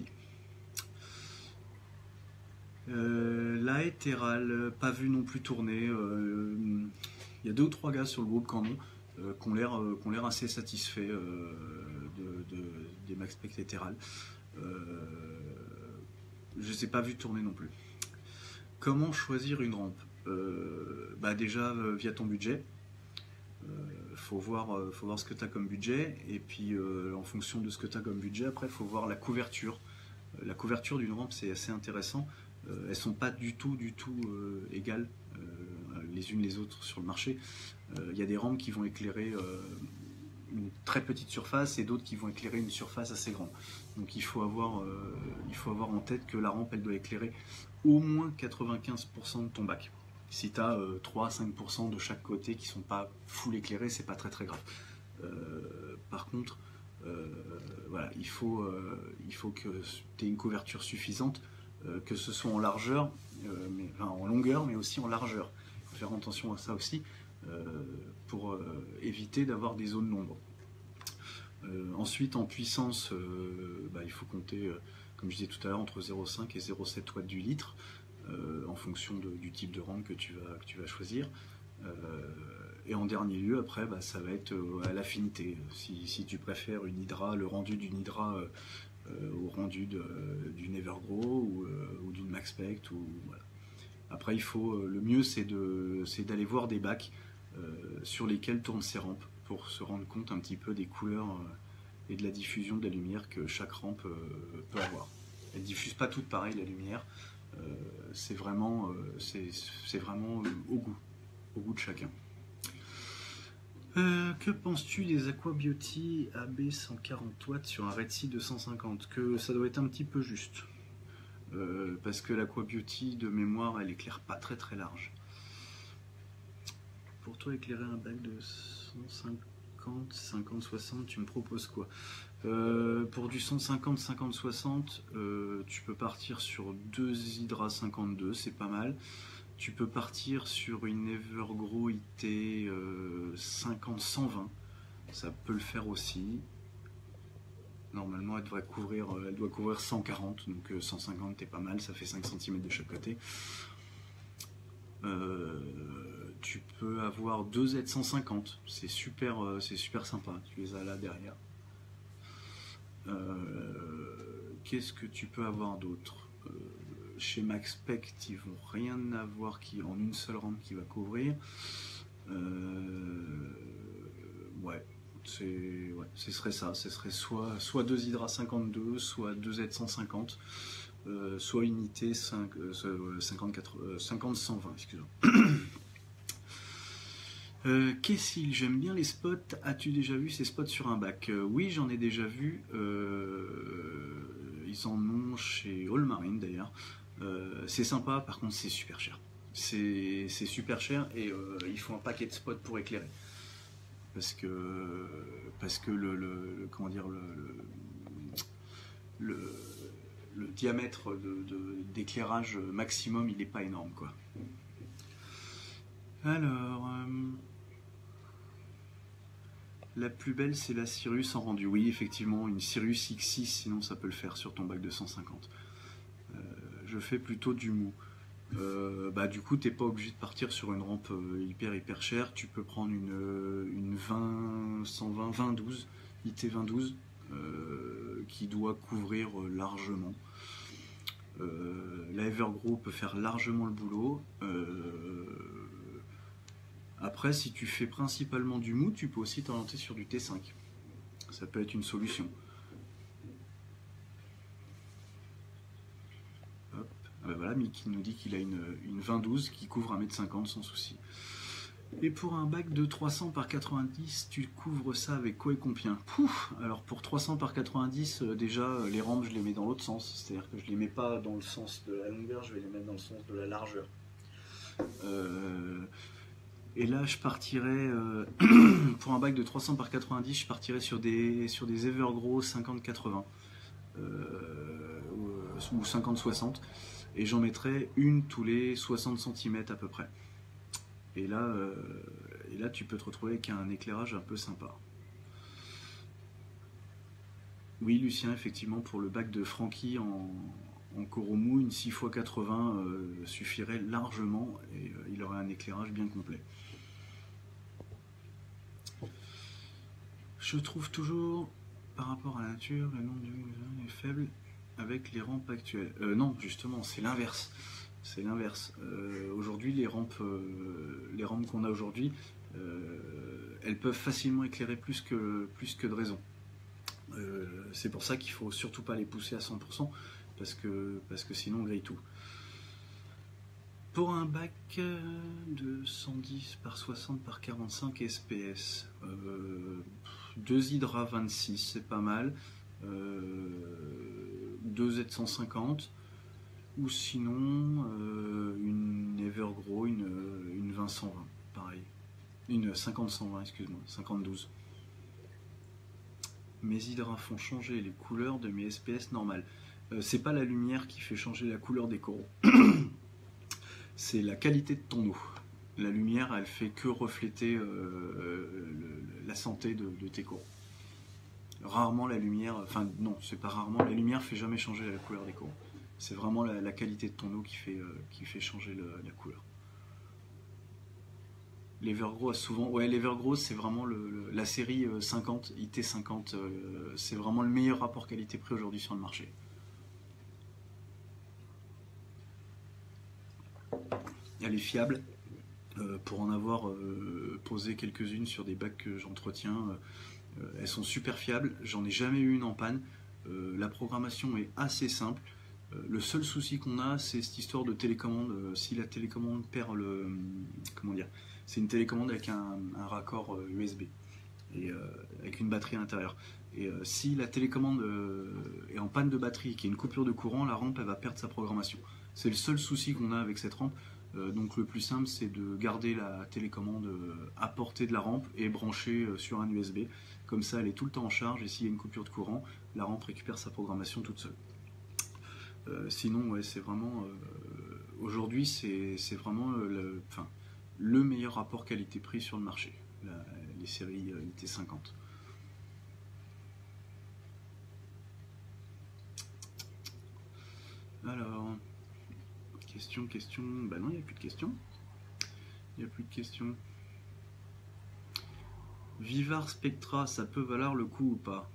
La Ethereal, pas vu non plus tourner. Il y a 2 ou 3 gars sur le groupe qui en ont, qui ont l'air assez satisfaits des MaxSpec Ethereal. Je ne les ai pas vu tourner non plus. Comment choisir une rampe? Déjà via ton budget. Faut voir ce que tu as comme budget, et puis en fonction de ce que tu as comme budget, après il faut voir la couverture. La couverture d'une rampe, c'est assez intéressant. Elles sont pas du tout égales les unes les autres sur le marché. Il y a des rampes qui vont éclairer une très petite surface et d'autres qui vont éclairer une surface assez grande. Donc il faut avoir en tête que la rampe, elle doit éclairer au moins 95% de ton bac. Si tu as 3-5% de chaque côté qui sont pas full éclairés, c'est pas très grave. Par contre, voilà, il faut que tu aies une couverture suffisante, que ce soit en largeur, en longueur, mais aussi en largeur. Il faut faire attention à ça aussi pour éviter d'avoir des zones d'ombre. Ensuite, en puissance, il faut compter, comme je disais tout à l'heure, entre 0,5 et 0,7 watts du litre, en fonction du type de rampe que tu vas choisir. Et en dernier lieu, après, ça va être à l'affinité. Si tu préfères une Hydra, le rendu d'une Hydra au rendu d'une Evergrow ou d'une MaxSpec. Voilà. Après, le mieux, c'est d'aller voir des bacs sur lesquels tournent ces rampes pour se rendre compte un petit peu des couleurs et de la diffusion de la lumière que chaque rampe peut avoir. Elle ne diffuse pas toutes pareil la lumière. C'est vraiment au goût de chacun. Que penses-tu des Aqua Beauty AB 140 watts sur un Red Sea 250? Que ça doit être un petit peu juste. Parce que l'Aqua Beauty de mémoire, elle éclaire pas très large. Pour toi, éclairer un bac de 150, 50, 60, tu me proposes quoi? Pour du 150, 50, 60, tu peux partir sur 2 Hydra 52, c'est pas mal. Tu peux partir sur une Evergrow IT 50-120, ça peut le faire aussi. Normalement, elle doit couvrir 140, donc 150 est pas mal, ça fait 5 cm de chaque côté. Tu peux avoir 2 Z150, c'est super sympa, tu les as là derrière. Qu'est-ce que tu peux avoir d'autre? Chez MaxSpec, ils vont rien avoir en une seule rampe qui va couvrir. Ce serait ça. Ce serait soit 2 Hydra 52, soit 2 Z150, soit unité 50-120, excusez-moi. Kessil, j'aime bien les spots. As-tu déjà vu ces spots sur un bac? Oui, j'en ai déjà vu. Ils en ont chez Allmarine d'ailleurs. C'est sympa, par contre c'est super cher. C'est super cher et il faut un paquet de spots pour éclairer. Parce que le diamètre d'éclairage maximum, il n'est pas énorme, quoi. Alors, la plus belle, c'est la Sirius en rendu. Oui, effectivement, une Sirius X6, sinon ça peut le faire sur ton bac de 150. Je fais plutôt du mou. Du coup, t'es pas obligé de partir sur une rampe hyper chère. Tu peux prendre une 20-120-20-12, IT 20-12, qui doit couvrir largement. La Evergrow peut faire largement le boulot. Après, si tu fais principalement du mou, tu peux aussi t'orienter sur du T5. Ça peut être une solution. Voilà, Mickey nous dit qu'il a une 20-12 qui couvre 1,50 m sans souci. Et pour un bac de 300 par 90, tu couvres ça avec quoi et combien? Alors pour 300 par 90, déjà les rampes je les mets dans l'autre sens, c'est-à-dire que je les mets pas dans le sens de la longueur, je vais les mettre dans le sens de la largeur. Et là je partirais, pour un bac de 300 par 90, je partirais sur des Evergrow 50-80 ou 50-60. Et j'en mettrai une tous les 60 cm à peu près. Et là tu peux te retrouver avec un éclairage un peu sympa. Oui, Lucien, effectivement, pour le bac de Francky en Coromou, une 6x80 suffirait largement et il aurait un éclairage bien complet. Je trouve toujours, par rapport à la nature, le nombre de est faible avec les rampes actuelles. Non, justement, c'est l'inverse. C'est l'inverse. Aujourd'hui, les rampes qu'on a aujourd'hui, elles peuvent facilement éclairer plus que de raison. C'est pour ça qu'il faut surtout pas les pousser à 100% parce que sinon on grille tout. Pour un bac de 110 par 60 par 45 SPS, 2 Hydra 26 c'est pas mal, 2 Z150 ou sinon une Evergrow, une 20-120 pareil, une 50-120 excuse-moi, 50-12. Mes hydras font changer les couleurs de mes SPS normales. C'est pas la lumière qui fait changer la couleur des coraux. C'est la qualité de ton eau. La lumière, elle fait que refléter la santé de tes coraux. Rarement la lumière, enfin non, c'est pas rarement, la lumière fait jamais changer la couleur des coraux. C'est vraiment la qualité de ton eau qui fait changer la couleur. L'Evergrow a souvent... Ouais, l'Evergrow, c'est vraiment la série 50, IT50. C'est vraiment le meilleur rapport qualité-prix aujourd'hui sur le marché. Elle est fiable. Pour en avoir posé quelques-unes sur des bacs que j'entretiens, elles sont super fiables. J'en ai jamais eu une en panne. La programmation est assez simple. Le seul souci qu'on a, c'est cette histoire de télécommande. Si la télécommande perd le... Comment dire ? C'est une télécommande avec un raccord USB et avec une batterie à l'intérieur. Et si la télécommande est en panne de batterie et qu'il y a une coupure de courant, la rampe elle va perdre sa programmation. C'est le seul souci qu'on a avec cette rampe. Donc le plus simple, c'est de garder la télécommande à portée de la rampe et brancher sur un USB. Comme ça, elle est tout le temps en charge et s'il y a une coupure de courant, la rampe récupère sa programmation toute seule. Sinon, ouais, c'est vraiment... aujourd'hui, c'est vraiment... le meilleur rapport qualité-prix sur le marché, les séries IT50. Alors, question, bah non, il n'y a plus de questions. Il n'y a plus de questions. Vivar Spectra, ça peut valoir le coup ou pas?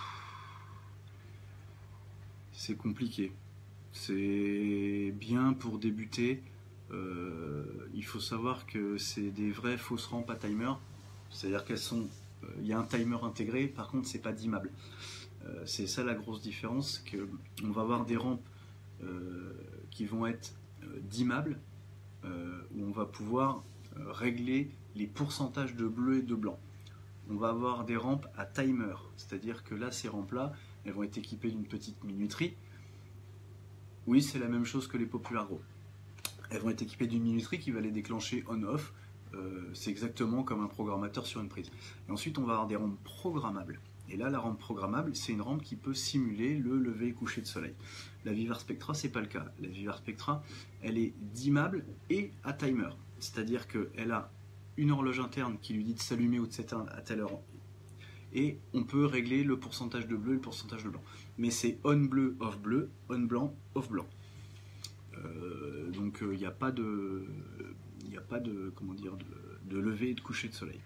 C'est compliqué. C'est bien pour débuter. Il faut savoir que c'est des vraies fausses rampes à timer, c'est-à-dire qu'elles sont, il y a un timer intégré, par contre c'est pas dimmable. C'est ça la grosse différence, qu'on va avoir des rampes qui vont être dimmables, où on va pouvoir régler les pourcentages de bleu et de blanc. On va avoir des rampes à timer, c'est-à-dire que là, ces rampes-là, elles vont être équipées d'une petite minuterie. Oui, c'est la même chose que les Popular Gros. Elles vont être équipées d'une minuterie qui va les déclencher on-off. C'est exactement comme un programmateur sur une prise. Et ensuite, on va avoir des rampes programmables. Et là, la rampe programmable, c'est une rampe qui peut simuler le lever et coucher de soleil. La Vivar Spectra, c'est pas le cas. La Vivar Spectra, elle est dimmable et à timer. C'est-à-dire qu'elle a une horloge interne qui lui dit de s'allumer ou de s'éteindre à telle heure. Et on peut régler le pourcentage de bleu et le pourcentage de blanc. Mais c'est on bleu, on blanc, off blanc. Donc il n'y a pas de, comment dire, de lever et de coucher de soleil.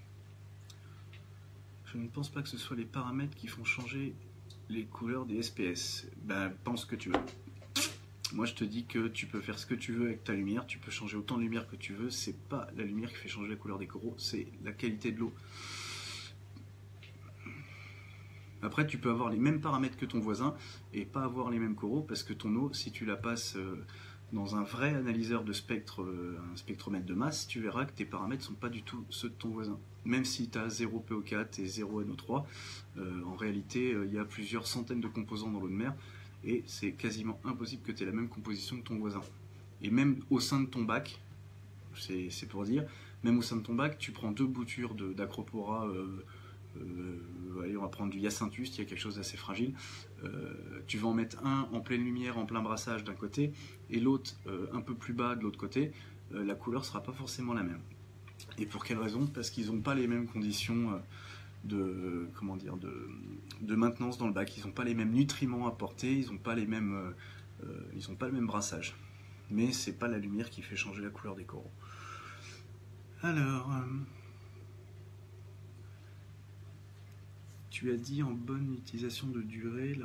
Je ne pense pas que ce soit les paramètres qui font changer les couleurs des SPS. Ben, pense ce que tu veux. Moi, je te dis que tu peux faire ce que tu veux avec ta lumière, tu peux changer autant de lumière que tu veux, c'est pas la lumière qui fait changer la couleur des coraux, c'est la qualité de l'eau. Après, tu peux avoir les mêmes paramètres que ton voisin et pas avoir les mêmes coraux parce que ton eau, si tu la passes dans un vrai analyseur de spectre, un spectromètre de masse, tu verras que tes paramètres ne sont pas du tout ceux de ton voisin. Même si tu as 0 PO4 et 0 NO3, en réalité, il y a plusieurs centaines de composants dans l'eau de mer et c'est quasiment impossible que tu aies la même composition que ton voisin. Et même au sein de ton bac, c'est pour dire, même au sein de ton bac, tu prends 2 boutures d'Acropora. Allez, on va prendre du Hyacinthus, il y a quelque chose d'assez fragile. Tu vas en mettre un en pleine lumière, en plein brassage d'un côté, et l'autre un peu plus bas de l'autre côté. La couleur sera pas forcément la même. Et pour quelle raison? Parce qu'ils n'ont pas les mêmes conditions comment dire, de maintenance dans le bac. Ils n'ont pas les mêmes nutriments apportés, ils n'ont pas les mêmes, ils ont pas le même brassage. Mais c'est pas la lumière qui fait changer la couleur des coraux. Alors, tu as dit en bonne utilisation de durée,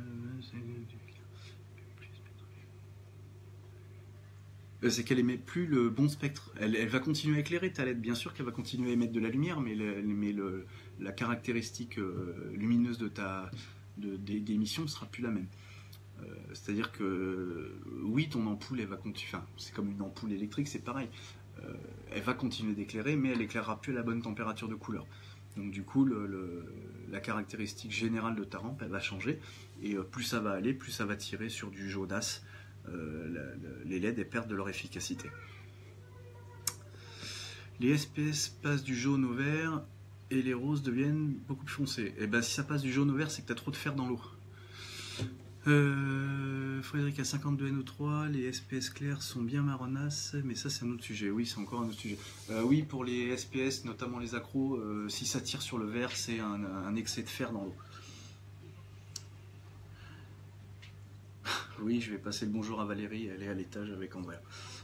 c'est qu'elle émet plus le bon spectre. Elle va continuer à éclairer ta LED, bien sûr qu'elle va continuer à émettre de la lumière, mais la caractéristique lumineuse des émissions ne sera plus la même. C'est-à-dire que oui, ton ampoule, elle va continuer. Enfin, c'est comme une ampoule électrique, c'est pareil. Elle va continuer d'éclairer, mais elle éclairera plus à la bonne température de couleur. Donc du coup, la caractéristique générale de ta rampe, elle va changer. Et plus ça va aller, plus ça va tirer sur du jaunasse. Les LED elles perdent de leur efficacité. Les SPS passent du jaune au vert et les roses deviennent beaucoup plus foncées. Et ben si ça passe du jaune au vert, c'est que tu as trop de fer dans l'eau. Frédéric a 52 NO3, les SPS clairs sont bien marronnasses, mais ça c'est un autre sujet. Oui, c'est encore un autre sujet. Oui, pour les SPS, notamment les accros, si ça tire sur le vert, c'est un excès de fer dans l'eau. Oui, je vais passer le bonjour à Valérie, elle est à l'étage avec Andrea.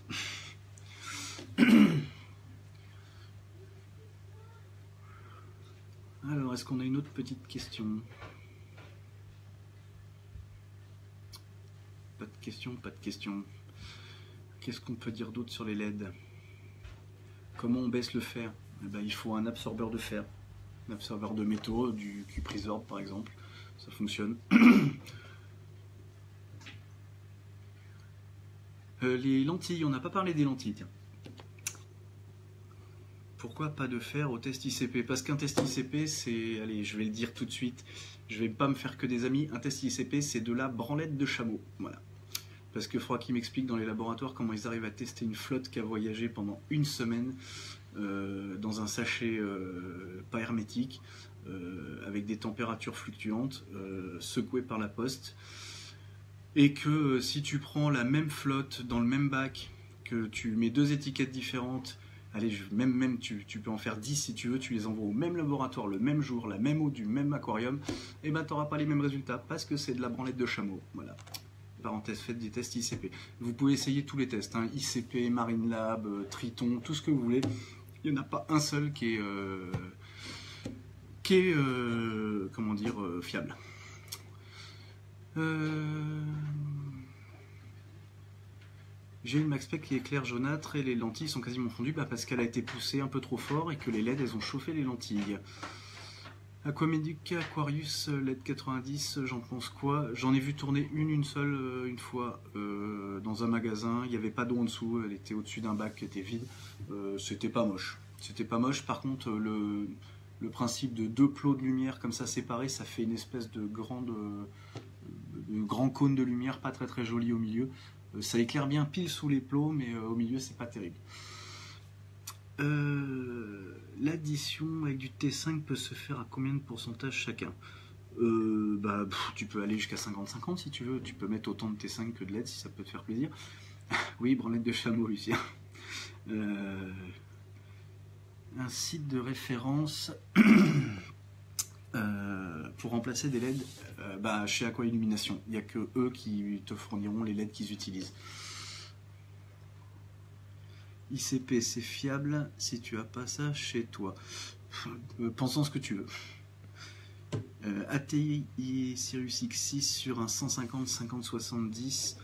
Alors, est-ce qu'on a une autre petite question? Pas de question, pas de question. Qu'est-ce qu'on peut dire d'autre sur les LED? Comment on baisse le fer? Eh ben, il faut un absorbeur de fer, un absorbeur de métaux, du Cuprisorb par exemple, ça fonctionne. Les lentilles, on n'a pas parlé des lentilles, tiens. Pourquoi pas de fer au test ICP? Parce qu'un test ICP, c'est... Allez, je vais le dire tout de suite, je vais pas me faire que des amis. Un test ICP, c'est de la branlette de chameau. Voilà. Parce que faudra qu'ils m'expliquent dans les laboratoires comment ils arrivent à tester une flotte qui a voyagé pendant une semaine dans un sachet pas hermétique, avec des températures fluctuantes, secouées par la poste. Et que si tu prends la même flotte dans le même bac, que tu mets deux étiquettes différentes, allez, même tu peux en faire 10 si tu veux, tu les envoies au même laboratoire, le même jour, la même eau, du même aquarium, et ben tu n'auras pas les mêmes résultats, parce que c'est de la branlette de chameau. Voilà. Parenthèse, faites des tests ICP. Vous pouvez essayer tous les tests, hein, ICP, Marine Lab, Triton, tout ce que vous voulez. Il n'y en a pas un seul qui est comment dire, fiable. J'ai une MaxSpec qui est claire jaunâtre et les lentilles sont quasiment fondues parce qu'elle a été poussée un peu trop fort et que les LED elles ont chauffé les lentilles. Aquamedic Aquarius LED 90, j'en pense quoi? J'en ai vu tourner une seule une fois dans un magasin, il n'y avait pas d'eau en dessous, elle était au-dessus d'un bac qui était vide, c'était pas moche. C'était pas moche, par contre le principe de deux plots de lumière comme ça séparés, ça fait une espèce de grand cône de lumière, pas très très joli au milieu. Ça éclaire bien pile sous les plots, mais au milieu c'est pas terrible. L'addition avec du T5 peut se faire à combien de pourcentage chacun? Tu peux aller jusqu'à 50-50 si tu veux, tu peux mettre autant de T5 que de LED si ça peut te faire plaisir. Oui, branlette de chameau, Lucien. Un site de référence pour remplacer des LED chez Aqua Illumination. Il n'y a que eux qui te fourniront les LED qu'ils utilisent. ICP, c'est fiable si tu as pas ça chez toi. Pensons ce que tu veux. ATI Sirius X6 sur un 150-50-70.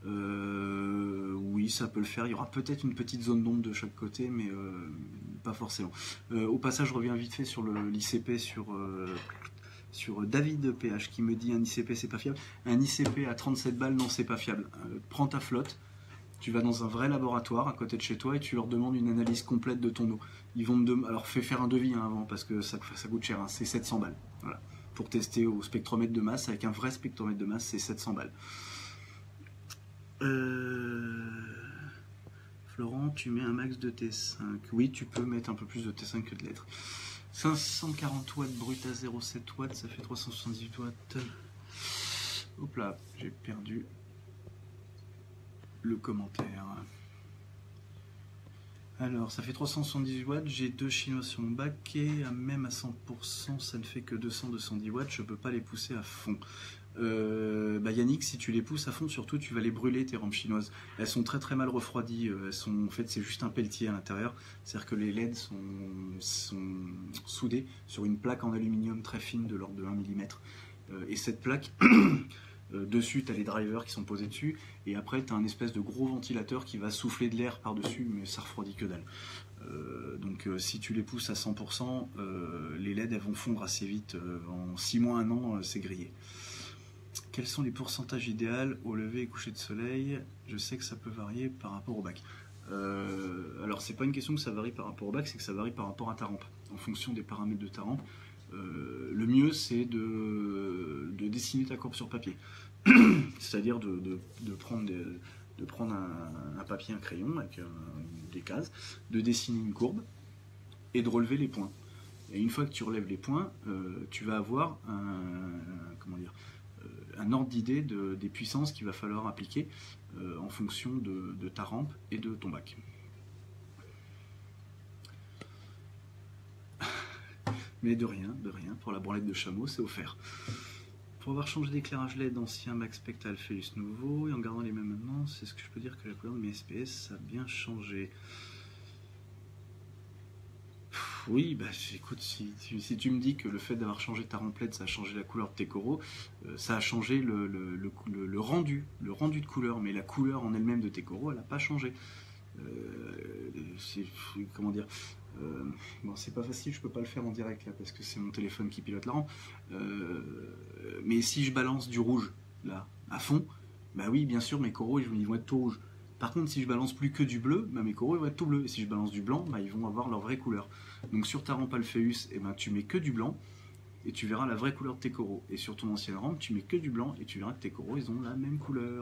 Oui, ça peut le faire. Il y aura peut-être une petite zone d'ombre de chaque côté, mais pas forcément. Au passage, je reviens vite fait sur l'ICP, sur David PH qui me dit un ICP c'est pas fiable. Un ICP à 37 balles, non, c'est pas fiable. Prends ta flotte, tu vas dans un vrai laboratoire à côté de chez toi et tu leur demandes une analyse complète de ton eau. Ils vont alors fais faire un devis avant parce que ça coûte cher, hein, c'est 700 balles. Voilà. Pour tester au spectromètre de masse, avec un vrai spectromètre de masse, c'est 700 balles. Florent, tu mets un max de T5. Oui, tu peux mettre un peu plus de T5 que de lettres. 540 watts brut à 0,7 watts, ça fait 378 watts. Hop là, j'ai perdu le commentaire. Alors, ça fait 378 watts, j'ai 2 chinois sur mon bac et même à 100%, ça ne fait que 200-210 watts, je ne peux pas les pousser à fond. Yannick, si tu les pousses à fond, surtout tu vas les brûler tes rampes chinoises. Elles sont très très mal refroidies, en fait c'est juste un pelletier à l'intérieur, c'est-à-dire que les LED sont soudés sur une plaque en aluminium très fine de l'ordre de 1 mm. Et cette plaque, dessus tu as les drivers qui sont posés dessus, et après tu as un espèce de gros ventilateur qui va souffler de l'air par-dessus, mais ça refroidit que dalle. Donc si tu les pousses à 100%, les LED elles vont fondre assez vite, en 6 mois, 1 an, c'est grillé. Quels sont les pourcentages idéaux au lever et coucher de soleil? Je sais que ça peut varier par rapport au bac. Alors c'est pas une question que ça varie par rapport au bac, c'est que ça varie par rapport à ta rampe. En fonction des paramètres de ta rampe, le mieux c'est de dessiner ta courbe sur papier. C'est-à-dire de prendre un papier, un crayon avec des cases, de dessiner une courbe et de relever les points. Et une fois que tu relèves les points, tu vas avoir un ordre d'idée des puissances qu'il va falloir appliquer en fonction de ta rampe et de ton bac. Mais de rien, pour la branlette de chameau, c'est offert. Pour avoir changé d'éclairage LED d'ancien Max Spectal Philips nouveau et en gardant les mêmes maintenant, c'est ce que je peux dire que la couleur de mes SPS a bien changé. Oui, bah écoute, si tu me dis que le fait d'avoir changé ta ramplette, ça a changé la couleur de tes coraux, ça a changé le rendu de couleur, mais la couleur en elle-même de tes coraux, elle n'a pas changé. Comment dire, bon, c'est pas facile, je peux pas le faire en direct là parce que c'est mon téléphone qui pilote la rampe. Mais si je balance du rouge là à fond, bah oui, bien sûr, mes coraux ils vont être tout rouges. Par contre, si je balance plus que du bleu, bah mes coraux ils vont être tout bleus. Et si je balance du blanc, bah ils vont avoir leur vraie couleur. Donc sur ta rampe Alpheus, eh ben, tu mets que du blanc et tu verras la vraie couleur de tes coraux. Et sur ton ancienne rampe, tu mets que du blanc et tu verras que tes coraux ils ont la même couleur.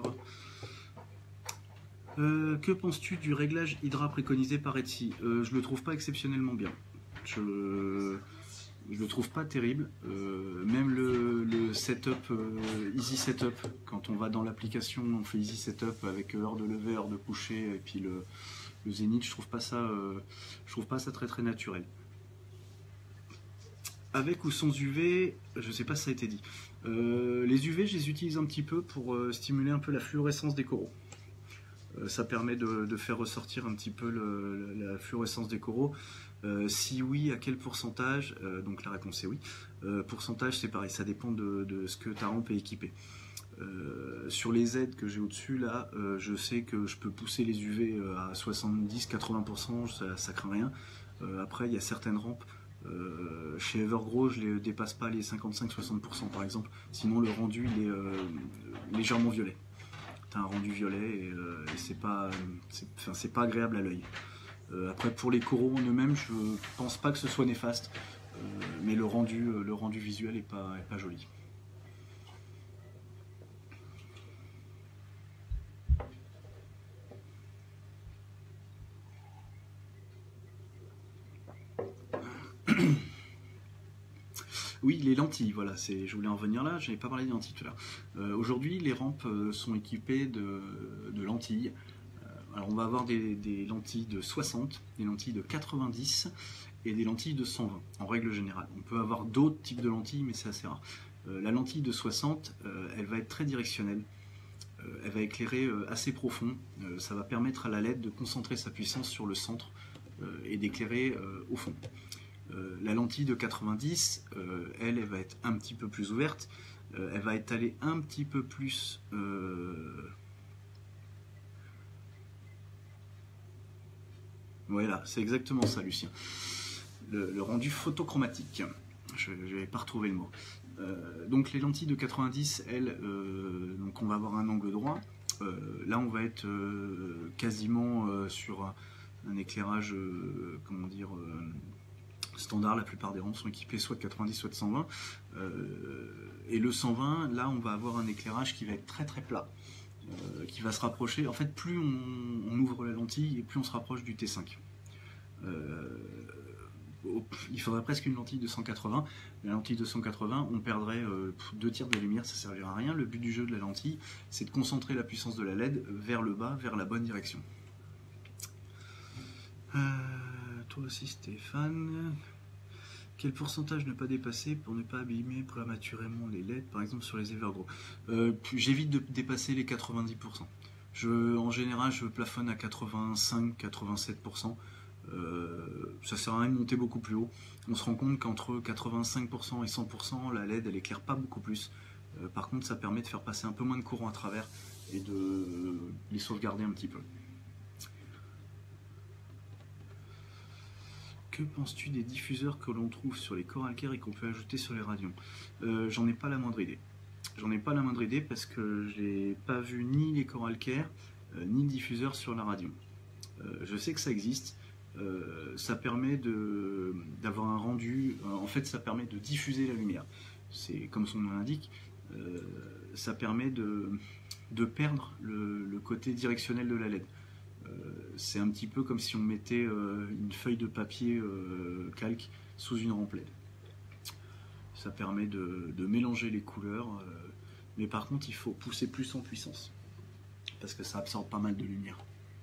Que penses-tu du réglage Hydra préconisé par Etsy? Je le trouve pas exceptionnellement bien. Je le trouve pas terrible. Même le setup, easy setup, quand on va dans l'application, on fait easy setup avec heure de lever, heure de coucher et puis le zénith, je trouve pas ça très très naturel. Avec ou sans UV, je sais pas si ça a été dit. Les UV, je les utilise un petit peu pour stimuler un peu la fluorescence des coraux. Ça permet de faire ressortir un petit peu la fluorescence des coraux. Si oui, à quel pourcentage? Donc la réponse est oui. Pourcentage, c'est pareil, ça dépend de ce que ta rampe est équipée. Sur les aides que j'ai au-dessus, là, je sais que je peux pousser les UV à 70-80%, ça craint rien. Après, il y a certaines rampes. Chez Evergrow, je ne dépasse pas les 55-60% par exemple. Sinon, le rendu, il est légèrement violet. T'as un rendu violet et c'est pas agréable à l'œil. Après pour les coraux en eux-mêmes, je pense pas que ce soit néfaste, mais le rendu visuel est pas joli. Oui, les lentilles, voilà, je voulais en venir là, je n'avais pas parlé des lentilles tout à l'heure. Aujourd'hui, les rampes sont équipées de lentilles. Alors on va avoir des lentilles de 60, des lentilles de 90 et des lentilles de 120, en règle générale. On peut avoir d'autres types de lentilles, mais c'est assez rare. La lentille de 60, elle va être très directionnelle. Elle va éclairer assez profond. Ça va permettre à la LED de concentrer sa puissance sur le centre et d'éclairer au fond. La lentille de 90, elle va être un petit peu plus ouverte, elle va étaler un petit peu plus voilà, c'est exactement ça, Lucien. Le rendu photochromatique. Je n'avais pas retrouvé le mot. Donc les lentilles de 90, elles, donc on va avoir un angle droit. Là, on va être quasiment sur un éclairage, comment dire, standard. La plupart des rampes sont équipées soit de 90 soit de 120 et le 120 là on va avoir un éclairage qui va être très très plat, qui va se rapprocher, en fait plus on ouvre la lentille et plus on se rapproche du T5. Il faudrait presque une lentille de 180. La lentille de 180, on perdrait 2 tiers de la lumière, ça ne servira à rien. Le but du jeu de la lentille, c'est de concentrer la puissance de la LED vers le bas, vers la bonne direction. Toi aussi Stéphane, quel pourcentage ne pas dépasser pour ne pas abîmer prématurément les LED, par exemple sur les Evergrow? J'évite de dépasser les 90%. En général, je plafonne à 85-87%. Ça sert à rien de monter beaucoup plus haut. On se rend compte qu'entre 85% et 100%, la LED, elle éclaire pas beaucoup plus. Par contre, ça permet de faire passer un peu moins de courant à travers et de les sauvegarder un petit peu. Que penses-tu des diffuseurs que l'on trouve sur les Coralcare et qu'on peut ajouter sur les radios? J'en ai pas la moindre idée. J'en ai pas la moindre idée parce que j'ai pas vu ni les Coralcare ni le diffuseur sur la radio. Je sais que ça existe. Ça permet d'avoir un rendu. En fait, ça permet de diffuser la lumière. C'est comme son nom l'indique. Ça permet de perdre le côté directionnel de la LED. C'est un petit peu comme si on mettait une feuille de papier calque sous une rampe LED. Ça permet de mélanger les couleurs, mais par contre il faut pousser plus en puissance parce que ça absorbe pas mal de lumière.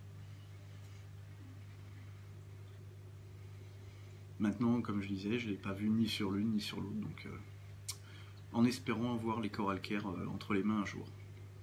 Maintenant, comme je disais, je ne l'ai pas vu ni sur l'une ni sur l'autre, donc en espérant voir les Coralcare entre les mains un jour.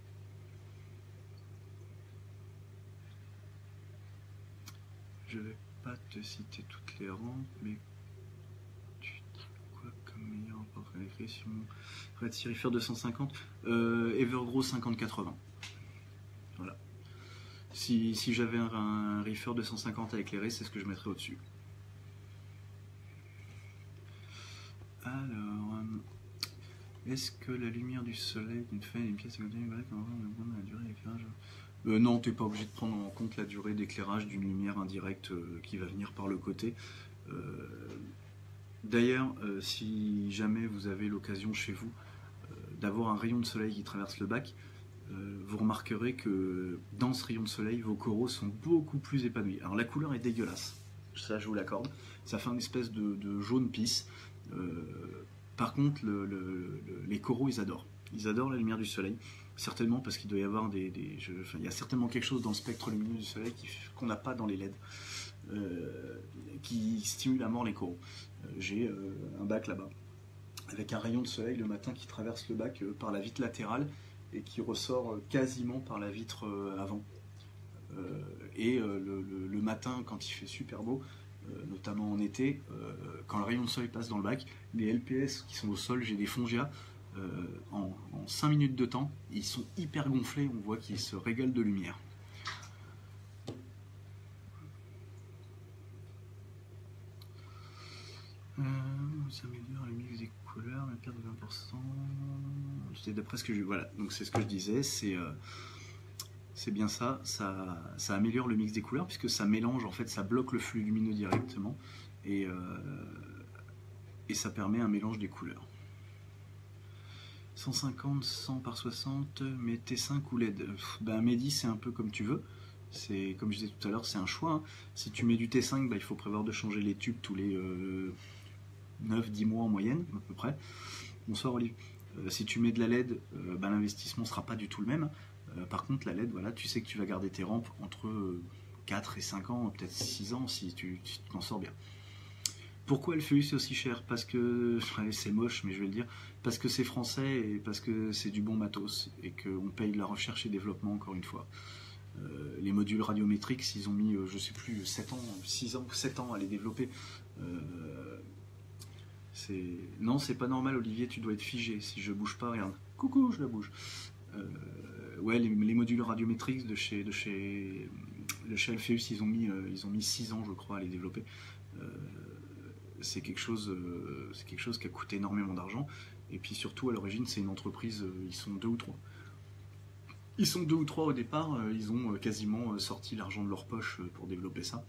Je vais pas te citer toutes les rampes, mais tu dis quoi comme meilleur rapport à l'écrit sur Red Sea Reefer 250 Evergrow 50-80. Voilà. Si j'avais un Reefer 250 à éclairer, c'est ce que je mettrais au-dessus. Alors, est-ce que la lumière du soleil d'une feuille d'une pièce contienne une la durée d'éclairage? Non, tu n'es pas obligé de prendre en compte la durée d'éclairage d'une lumière indirecte qui va venir par le côté. D'ailleurs, si jamais vous avez l'occasion chez vous d'avoir un rayon de soleil qui traverse le bac, vous remarquerez que dans ce rayon de soleil, vos coraux sont beaucoup plus épanouis. Alors la couleur est dégueulasse, ça je vous l'accorde, ça fait une espèce de jaune pisse. Par contre, les coraux, ils adorent la lumière du soleil. Certainement parce qu'il doit y avoir il y a certainement quelque chose dans le spectre lumineux du soleil qu'on n'a pas dans les LED qui stimule à mort les coraux. J'ai un bac là-bas avec un rayon de soleil le matin qui traverse le bac par la vitre latérale et qui ressort quasiment par la vitre avant. Le matin, quand il fait super beau, notamment en été, quand le rayon de soleil passe dans le bac, les LPS qui sont au sol, j'ai des fongia. En 5 minutes de temps, ils sont hyper gonflés, on voit qu'ils se régalent de lumière. Ça améliore le mix des couleurs, la perte de 20%. C'était d'après ce que je... Voilà, donc c'est ce que je disais, c'est bien ça, ça améliore le mix des couleurs puisque ça mélange, en fait, ça bloque le flux lumineux directement et ça permet un mélange des couleurs. 150, 100 par 60, mais T5 ou LED. Mehdi, c'est un peu comme tu veux. C'est comme je disais tout à l'heure, c'est un choix. Hein. Si tu mets du T5, il faut prévoir de changer les tubes tous les 9-10 mois en moyenne, à peu près. Bonsoir Olivier. Si tu mets de la LED, l'investissement ne sera pas du tout le même. Par contre, la LED, voilà, tu sais que tu vas garder tes rampes entre 4 et 5 ans, peut-être 6 ans si tu t'en sors bien. Pourquoi le feuillu c'est aussi cher? Parce que, c'est moche mais je vais le dire, parce que c'est français et parce que c'est du bon matos et qu'on paye de la recherche et développement encore une fois. Les modules radiométriques, ils ont mis, je sais plus, 7 ans, 6 ans, 7 ans à les développer. Non, c'est pas normal Olivier, tu dois être figé. Si je bouge pas, regarde. Coucou, je la bouge. Ouais, les modules radiométriques de chez Alpheus, ils ont mis 6 ans, je crois, à les développer. C'est quelque chose qui a coûté énormément d'argent. Et puis surtout, à l'origine, c'est une entreprise, ils sont 2 ou 3. Ils sont 2 ou 3 au départ, ils ont quasiment sorti l'argent de leur poche pour développer ça.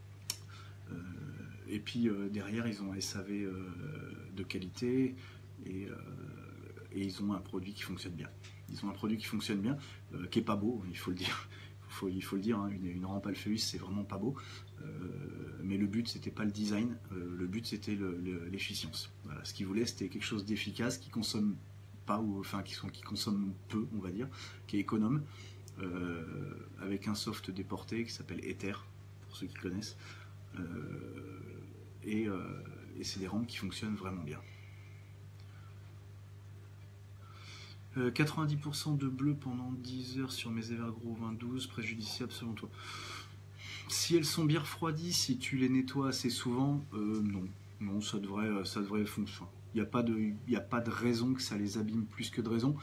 Et puis derrière, ils ont un SAV de qualité et ils ont un produit qui fonctionne bien. Ils ont un produit qui fonctionne bien, qui est pas beau, il faut le dire. Il faut le dire, hein, une rampe Alpheus, c'est vraiment pas beau. Mais le but, c'était pas le design, le but, c'était l'efficience. Voilà, ce qu'ils voulaient, c'était quelque chose d'efficace, qui consomme pas, qui consomme peu, on va dire, qui est économe, avec un soft déporté qui s'appelle Ether, pour ceux qui connaissent. Et c'est des rampes qui fonctionnent vraiment bien. 90% de bleu pendant 10 heures sur mes Evergrow 2012, préjudiciable selon toi? Si elles sont bien refroidies, si tu les nettoies assez souvent, non. Non, ça devrait fonctionner. Il n'y a pas de raison que ça les abîme plus que de raison.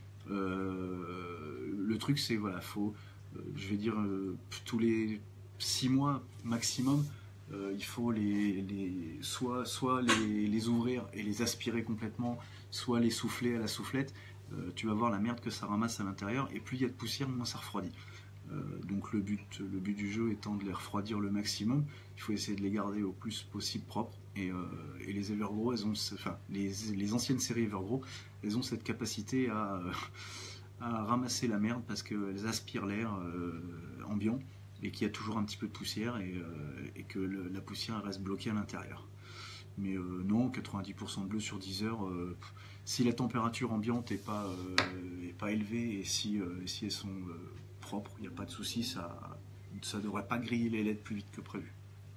Le truc, c'est, voilà, faut, je vais dire, tous les 6 mois maximum, il faut soit les ouvrir et les aspirer complètement, soit les souffler à la soufflette. Tu vas voir la merde que ça ramasse à l'intérieur, et plus il y a de poussière, moins ça refroidit. Donc le but du jeu étant de les refroidir le maximum, il faut essayer de les garder au plus possible propres. Et les Evergrow, les anciennes séries Evergrow, elles ont cette capacité à ramasser la merde parce qu'elles aspirent l'air ambiant et qu'il y a toujours un petit peu de poussière et que la poussière reste bloquée à l'intérieur. Mais non, 90% de bleu sur 10 heures, si la température ambiante n'est pas élevée et si elles sont propres, il n'y a pas de souci, ça ne devrait pas griller les LED plus vite que prévu.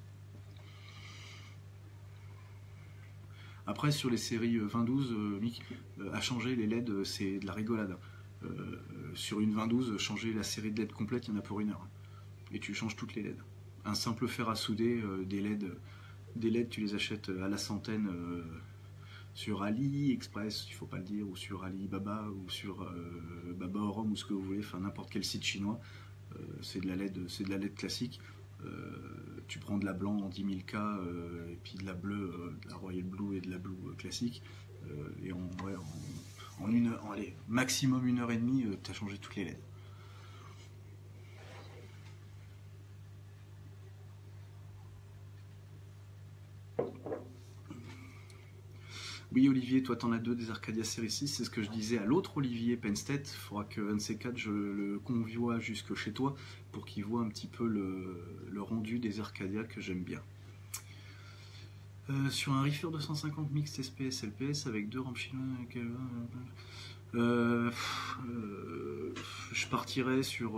Après, sur les séries 2012, Mick, à changer les LED, c'est de la rigolade. Sur une 2012, changer la série de LED complète, il y en a pour 1 heure. Et tu changes toutes les LED. Un simple fer à souder, des LED, tu les achètes à la centaine sur AliExpress, il ne faut pas le dire, ou sur Alibaba, ou sur Baba Orum, ou ce que vous voulez, enfin n'importe quel site chinois. C'est de la LED classique. Tu prends de la blanc en 10 000K et puis de la bleue, de la Royal Blue et de la Blue classique. Et en une heure, allez, maximum 1h30, tu as changé toutes les LED. Oui, Olivier, toi t'en as 2 des Arcadia Série 6, c'est ce que je disais à l'autre Olivier Penstead. Il faudra qu'un de ces 4 je le convoie jusque chez toi pour qu'il voit un petit peu le rendu des Arcadia que j'aime bien. Sur un Reefer 250 mixte SPS LPS avec 2 rampes chinoises, je partirais sur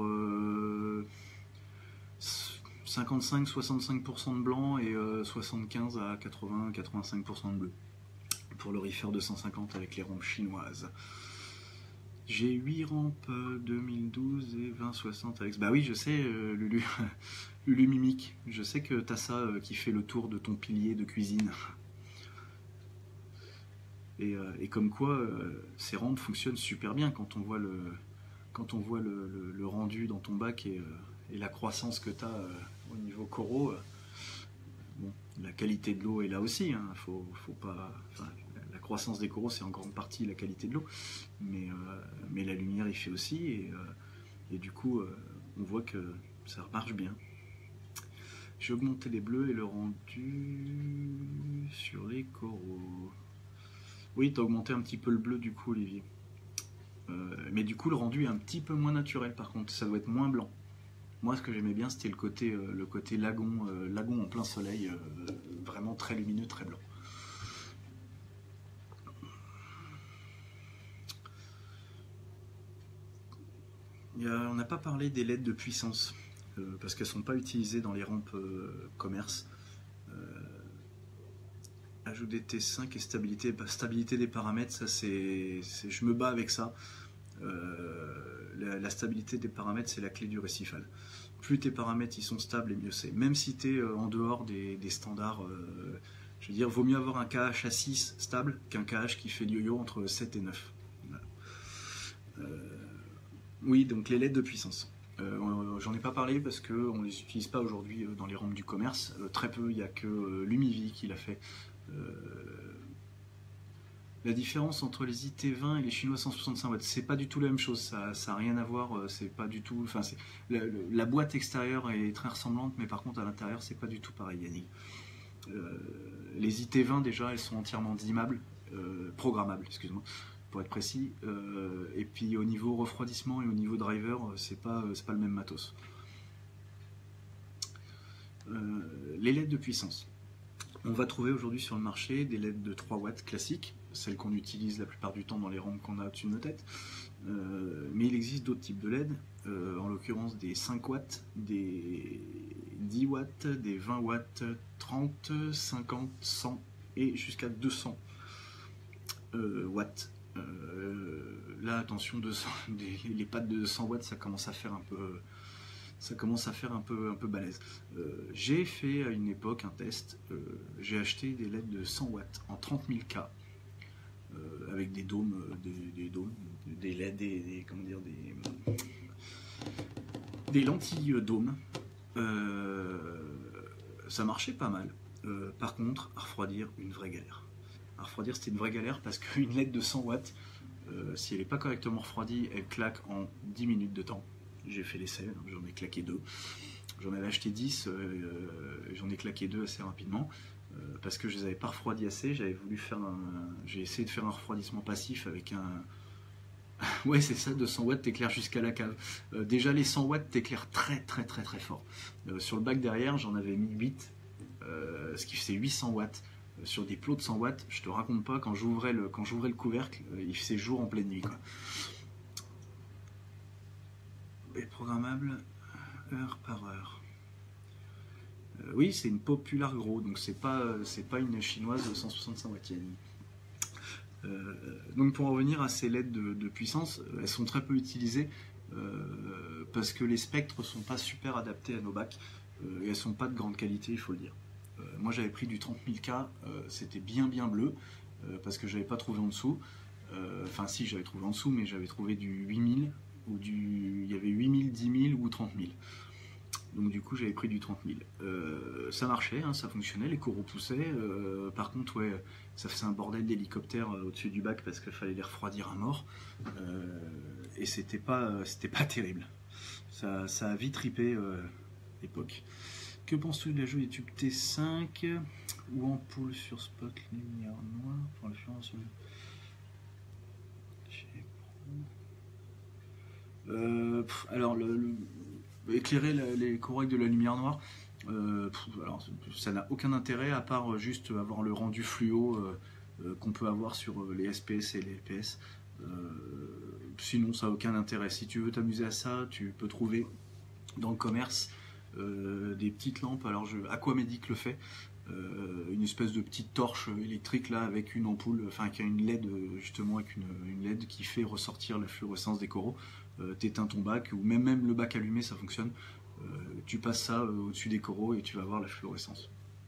55-65% de blanc et 75 à 80-85% de bleu. Pour le Reefer 250 avec les rampes chinoises. J'ai 8 rampes 2012 et 2060 avec... Bah oui, je sais, Lulu. Lulu Mimique. Je sais que t'as ça qui fait le tour de ton pilier de cuisine. Et comme quoi, ces rampes fonctionnent super bien quand on voit le rendu dans ton bac et la croissance que t'as au niveau coraux. Bon, la qualité de l'eau est là aussi, hein. Faut pas... Enfin, la croissance des coraux, c'est en grande partie la qualité de l'eau, mais la lumière y fait aussi, et du coup, on voit que ça marche bien. J'ai augmenté les bleus et le rendu sur les coraux. Oui, tu as augmenté un petit peu le bleu du coup, Olivier. Mais du coup, le rendu est un petit peu moins naturel, par contre, ça doit être moins blanc. Moi, ce que j'aimais bien, c'était le côté lagon en plein soleil, vraiment très lumineux, très blanc. On n'a pas parlé des LED de puissance, parce qu'elles ne sont pas utilisées dans les rampes commerce. Ajout des T5 et stabilité. Stabilité des paramètres, ça je me bats avec ça. La stabilité des paramètres, c'est la clé du récifal. Plus tes paramètres ils sont stables, et mieux c'est. Même si tu es en dehors des standards, je veux dire, vaut mieux avoir un KH à 6 stable qu'un KH qui fait le yo-yo entre 7 et 9. Voilà. Oui, donc les LED de puissance. J'en ai pas parlé parce qu'on ne les utilise pas aujourd'hui dans les rampes du commerce. Très peu, il n'y a que Lumivi qui l'a fait. La différence entre les IT20 et les chinois 165 watts, c'est pas du tout la même chose, ça n'a rien à voir, c'est pas du tout. Enfin, la boîte extérieure est très ressemblante, mais par contre à l'intérieur, c'est pas du tout pareil, Yannick. Les IT20 déjà, elles sont entièrement dimmables, programmables, excuse-moi, pour être précis. Et puis au niveau refroidissement et au niveau driver, c'est pas le même matos. Les LED de puissance. On va trouver aujourd'hui sur le marché des LED de 3 watts classiques, celles qu'on utilise la plupart du temps dans les rampes qu'on a au-dessus de nos têtes. Mais il existe d'autres types de LED, en l'occurrence des 5 watts, des 10 watts, des 20 watts, 30, 50, 100 et jusqu'à 200 watts. Là, attention, 200, les pattes de 200 watts, ça commence à faire un peu balèze. J'ai fait à une époque un test. J'ai acheté des LED de 100 watts en 30 000 K avec des dômes, des LED, des lentilles dômes. Ça marchait pas mal. Par contre, à refroidir, une vraie galère. À refroidir, c'était une vraie galère parce qu'une LED de 100 watts, si elle n'est pas correctement refroidie, elle claque en 10 minutes de temps. J'ai fait l'essai, j'en ai claqué 2. J'en avais acheté 10, j'en ai claqué 2 assez rapidement. Parce que je les avais pas refroidis assez, j'ai essayé de faire un refroidissement passif avec un... Ouais, c'est ça, 200 watts, t'éclaires jusqu'à la cave. Déjà, les 100 watts, t'éclaires très très très très fort. Sur le bac derrière, j'en avais mis 8, ce qui faisait 800 watts. Sur des plots de 100 watts, je te raconte pas, quand j'ouvrais le couvercle, il faisait jour en pleine nuit, quoi. Et programmable heure par heure. Oui, c'est une Popular Gros, donc c'est pas une chinoise de 165 watts. Donc pour en revenir à ces LED de puissance, elles sont très peu utilisées parce que les spectres sont pas super adaptés à nos bacs et elles sont pas de grande qualité, il faut le dire. Moi j'avais pris du 30 000 K, c'était bien bleu parce que j'avais pas trouvé en dessous. Enfin si, j'avais trouvé en dessous, mais j'avais trouvé du 8000 ou il y avait 8000, 10 000 ou 30 000. Donc du coup j'avais pris du 30 000. Ça marchait, hein, ça fonctionnait, les coraux poussaient. Par contre, ouais, ça faisait un bordel d'hélicoptères au-dessus du bac parce qu'il fallait les refroidir à mort. Et c'était pas terrible. Ça a vite ripé l'époque. Que penses-tu de la jolie tube T5 ou ampoule sur spot lumière noire pour le faire sur alors éclairer les coraux avec de la lumière noire, alors, ça n'a aucun intérêt à part juste avoir le rendu fluo qu'on peut avoir sur les SPS et les LPS. Sinon ça n'a aucun intérêt. Si tu veux t'amuser à ça, tu peux trouver dans le commerce des petites lampes. Alors Aquamedic le fait, une espèce de petite torche électrique là avec une ampoule, enfin qui a une LED justement, avec une LED qui fait ressortir la fluorescence des coraux. T'éteins ton bac, ou même le bac allumé, ça fonctionne. Tu passes ça au-dessus des coraux et tu vas voir la fluorescence.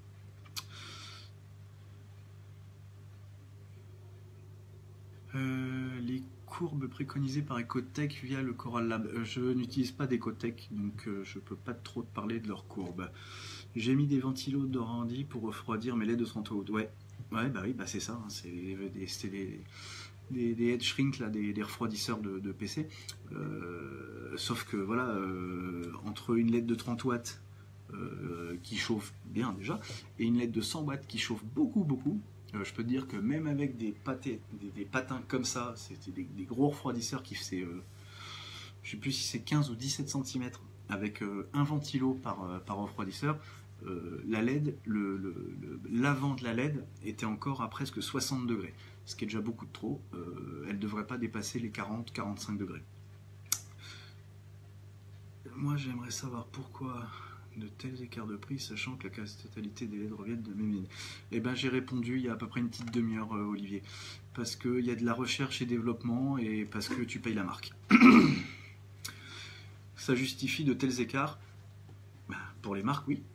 Les courbes préconisées par Ecotech via le Coral Lab. Je n'utilise pas d'Ecotech, donc je peux pas trop te parler de leurs courbes. J'ai mis des ventilos d'Orandi pour refroidir mes LED de 30 watts. Ouais, bah oui, c'est ça. Hein, c'est des head shrink, là, des refroidisseurs de PC. Sauf que voilà, entre une LED de 30 watts qui chauffe bien déjà et une LED de 100 watts qui chauffe beaucoup, je peux te dire que même avec des patins comme ça, c'était des gros refroidisseurs qui faisaient, je sais plus si c'est 15 ou 17 cm avec un ventilo par refroidisseur. La LED, l'avant de la LED était encore à presque 60 degrés, ce qui est déjà beaucoup de trop. Elle ne devrait pas dépasser les 40-45 degrés. Moi j'aimerais savoir pourquoi de tels écarts de prix, sachant que la quasi-totalité des LED reviennent de même ligne. Eh bien j'ai répondu il y a à peu près une petite demi-heure, Olivier. Parce qu'il y a de la recherche et développement et parce que tu payes la marque. Ça justifie de tels écarts. Pour les marques, oui.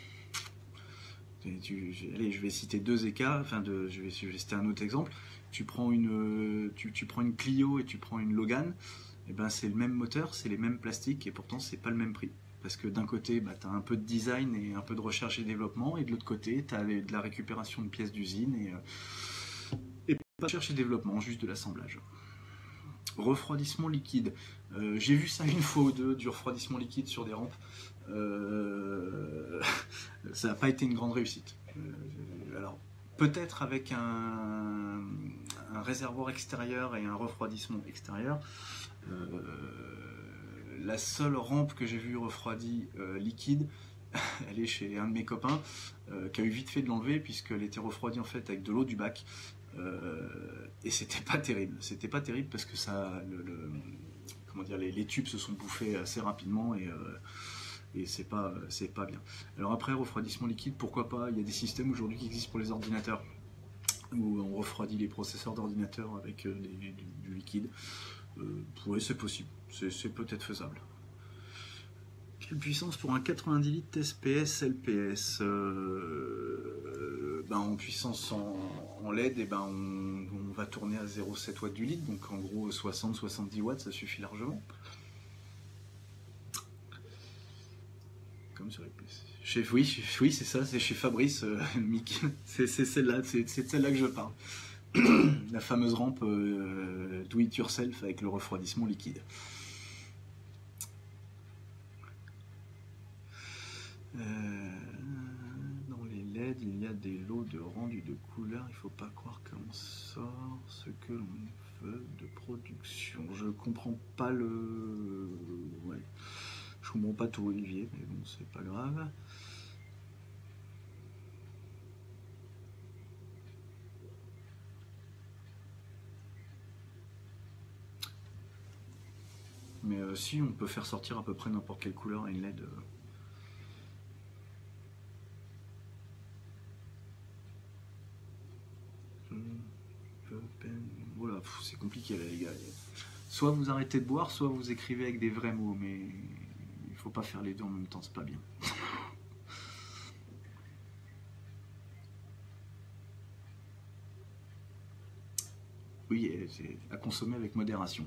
Allez, je vais citer deux écarts, enfin je vais citer un autre exemple. Tu prends une Clio et tu prends une Logan, et ben c'est le même moteur, c'est les mêmes plastiques et pourtant c'est pas le même prix. Parce que d'un côté, tu as un peu de design et un peu de recherche et développement, et de l'autre côté, tu as de la récupération de pièces d'usine et pas de recherche et développement, juste de l'assemblage. Refroidissement liquide. J'ai vu ça une fois ou deux, du refroidissement liquide sur des rampes. Ça n'a pas été une grande réussite. Alors, peut-être avec un réservoir extérieur et un refroidissement extérieur. La seule rampe que j'ai vue refroidie liquide, elle est chez un de mes copains qui a eu vite fait de l'enlever puisqu'elle était refroidie en fait avec de l'eau du bac. Et c'était pas terrible. C'était pas terrible parce que ça, comment dire, les tubes se sont bouffés assez rapidement et c'est pas bien. Alors après, refroidissement liquide, pourquoi pas? Il y a des systèmes aujourd'hui qui existent pour les ordinateurs, où on refroidit les processeurs d'ordinateur avec du liquide. Oui, c'est possible, c'est peut-être faisable. Quelle puissance pour un 90 litres SPS LPS? En puissance en LED, on va tourner à 0,7 watts du litre, donc en gros 60-70 watts, ça suffit largement. Comme sur les PC. Oui, c'est ça, c'est chez Fabrice, Mick. C'est celle-là, c'est de celle-là que je parle. La fameuse rampe do it yourself avec le refroidissement liquide. Dans les LED, il y a des lots de rendu de couleurs. Il faut pas croire qu'on sort ce que l'on veut de production. Je comprends pas le... Ouais. Je comprends pas tout, Olivier, mais bon, c'est pas grave. Mais si, on peut faire sortir à peu près n'importe quelle couleur à une LED. Voilà, c'est compliqué là, les gars. Soit vous arrêtez de boire, soit vous écrivez avec des vrais mots, mais il faut pas faire les deux en même temps, c'est pas bien. Oui, c'est à consommer avec modération.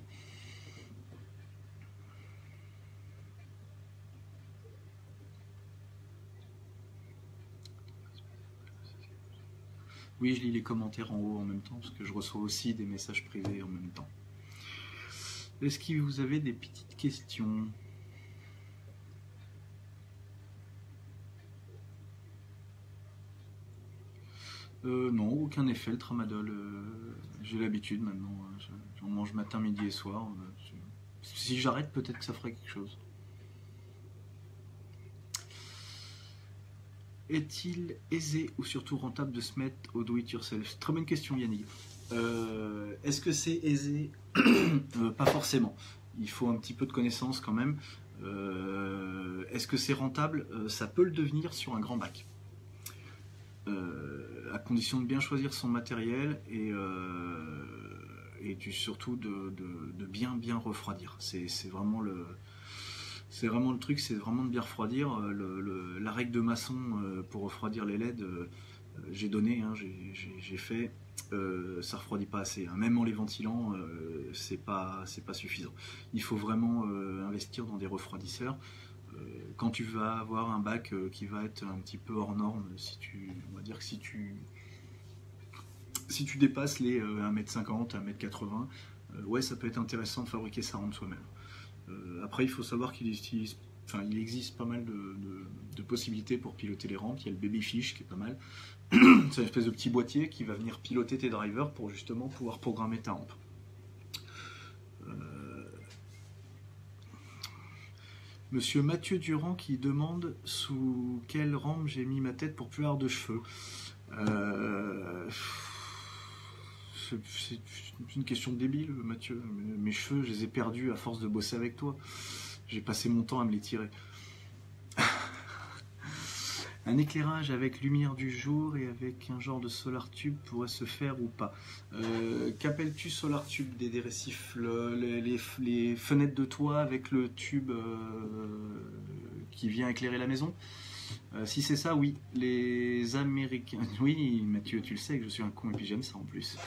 Oui, je lis les commentaires en haut en même temps, parce que je reçois aussi des messages privés en même temps. Est-ce que vous avez des petites questions? Non, aucun effet, le tramadol. J'ai l'habitude maintenant. J'en mange matin, midi et soir. Si j'arrête, peut-être que ça ferait quelque chose. Est-il aisé ou surtout rentable de se mettre au do-it-yourself? Très bonne question, Yannick. Est-ce que c'est aisé? Pas forcément. Il faut un petit peu de connaissances quand même. Est-ce que c'est rentable? Ça peut le devenir sur un grand bac. À condition de bien choisir son matériel et surtout de bien refroidir. C'est vraiment le truc, c'est vraiment de bien refroidir. La règle de maçon pour refroidir les LED, j'ai donné, hein, j'ai fait, ça refroidit pas assez. Hein. Même en les ventilant, c'est pas suffisant. Il faut vraiment investir dans des refroidisseurs. Quand tu vas avoir un bac qui va être un petit peu hors norme, on va dire que si tu dépasses les 1m50, 1m80, ouais, ça peut être intéressant de fabriquer sa rampe soi-même. Après, il faut savoir qu'il existe pas mal de possibilités pour piloter les rampes. Il y a le Babyfish qui est pas mal. C'est une espèce de petit boîtier qui va venir piloter tes drivers pour justement pouvoir programmer ta rampe. Monsieur Mathieu Durand qui demande sous quelle rampe j'ai mis ma tête pour plus avoir de cheveux. C'est une question débile, Mathieu. Mes cheveux, je les ai perdus à force de bosser avec toi. J'ai passé mon temps à me les tirer. Un éclairage avec lumière du jour et avec un genre de solar tube pourrait se faire ou pas? Qu'appelles-tu solar tube? Des récifs, les fenêtres de toit avec le tube qui vient éclairer la maison? Si c'est ça, oui. Les Américains... Oui, Mathieu, tu le sais que je suis un con et puis j'aime ça en plus.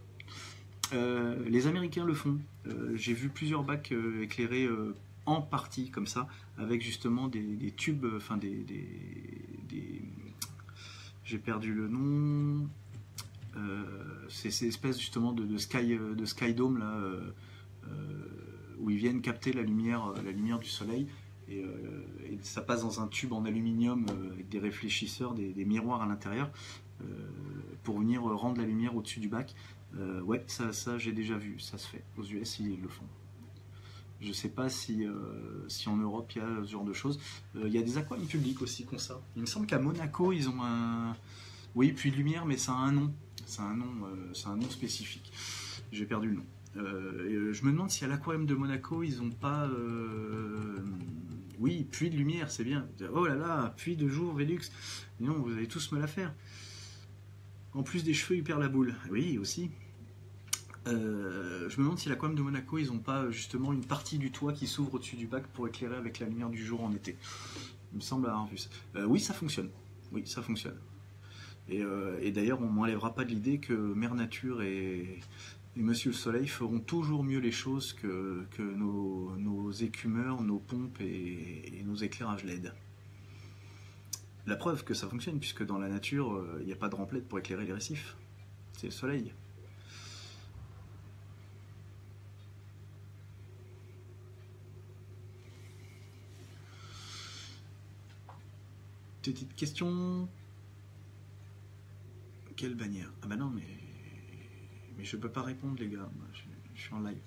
Les Américains le font. J'ai vu plusieurs bacs éclairés en partie comme ça, avec justement des tubes, enfin j'ai perdu le nom. C'est ces espèces justement de sky dome là, où ils viennent capter la lumière du soleil. Et ça passe dans un tube en aluminium avec des réfléchisseurs, des miroirs à l'intérieur pour venir rendre la lumière au-dessus du bac. Ouais, ça j'ai déjà vu, ça se fait. Aux US, ils le font. Je sais pas si en Europe il y a ce genre de choses. Il y a des aquariums publics aussi qui ont ça. Il me semble qu'à Monaco, ils ont un... Oui, puits de lumière, mais ça a un nom. C'est un nom spécifique. J'ai perdu le nom. Je me demande si à l'aquarium de Monaco, ils n'ont pas Oui, puits de lumière, c'est bien. Oh là là, puits de jour, Velux. Mais non, vous allez tous me la faire. En plus des cheveux, il perd la boule. Oui, aussi. Je me demande si l'Aquam de Monaco, ils ont pas justement une partie du toit qui s'ouvre au-dessus du bac pour éclairer avec la lumière du jour en été. Il me semble avoir vu ça. Oui, ça fonctionne. Oui, ça fonctionne. Et d'ailleurs, on ne m'enlèvera pas de l'idée que Mère Nature et Monsieur le Soleil feront toujours mieux les choses que nos écumeurs, nos pompes et nos éclairages LED. La preuve que ça fonctionne, puisque dans la nature, il n'y a pas de remplette pour éclairer les récifs. C'est le soleil. Petite question. Quelle bannière? Ah bah non, mais je peux pas répondre, les gars. Je suis en live.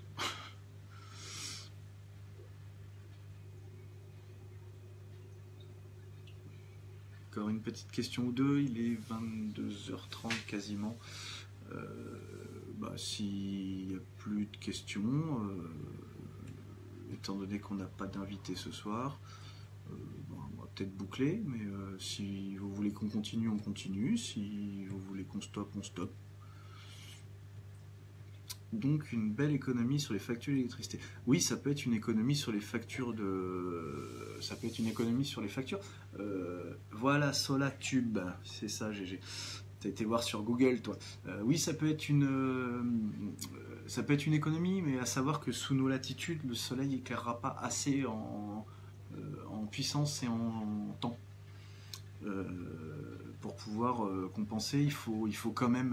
Encore une petite question ou deux. Il est 22h30 quasiment. S'il n'y a plus de questions, étant donné qu'on n'a pas d'invité ce soir, on va peut-être boucler, mais si vous voulez qu'on continue, on continue. Si vous voulez qu'on stoppe, on stoppe. Donc une belle économie sur les factures d'électricité. Oui, ça peut être une économie sur les factures de... Ça peut être une économie sur les factures. Voilà, Solatube, c'est ça, GG. T'as été voir sur Google, toi. Oui, ça peut être une économie, mais à savoir que sous nos latitudes, le soleil éclairera pas assez en puissance et en temps. Pour pouvoir compenser, il faut quand même...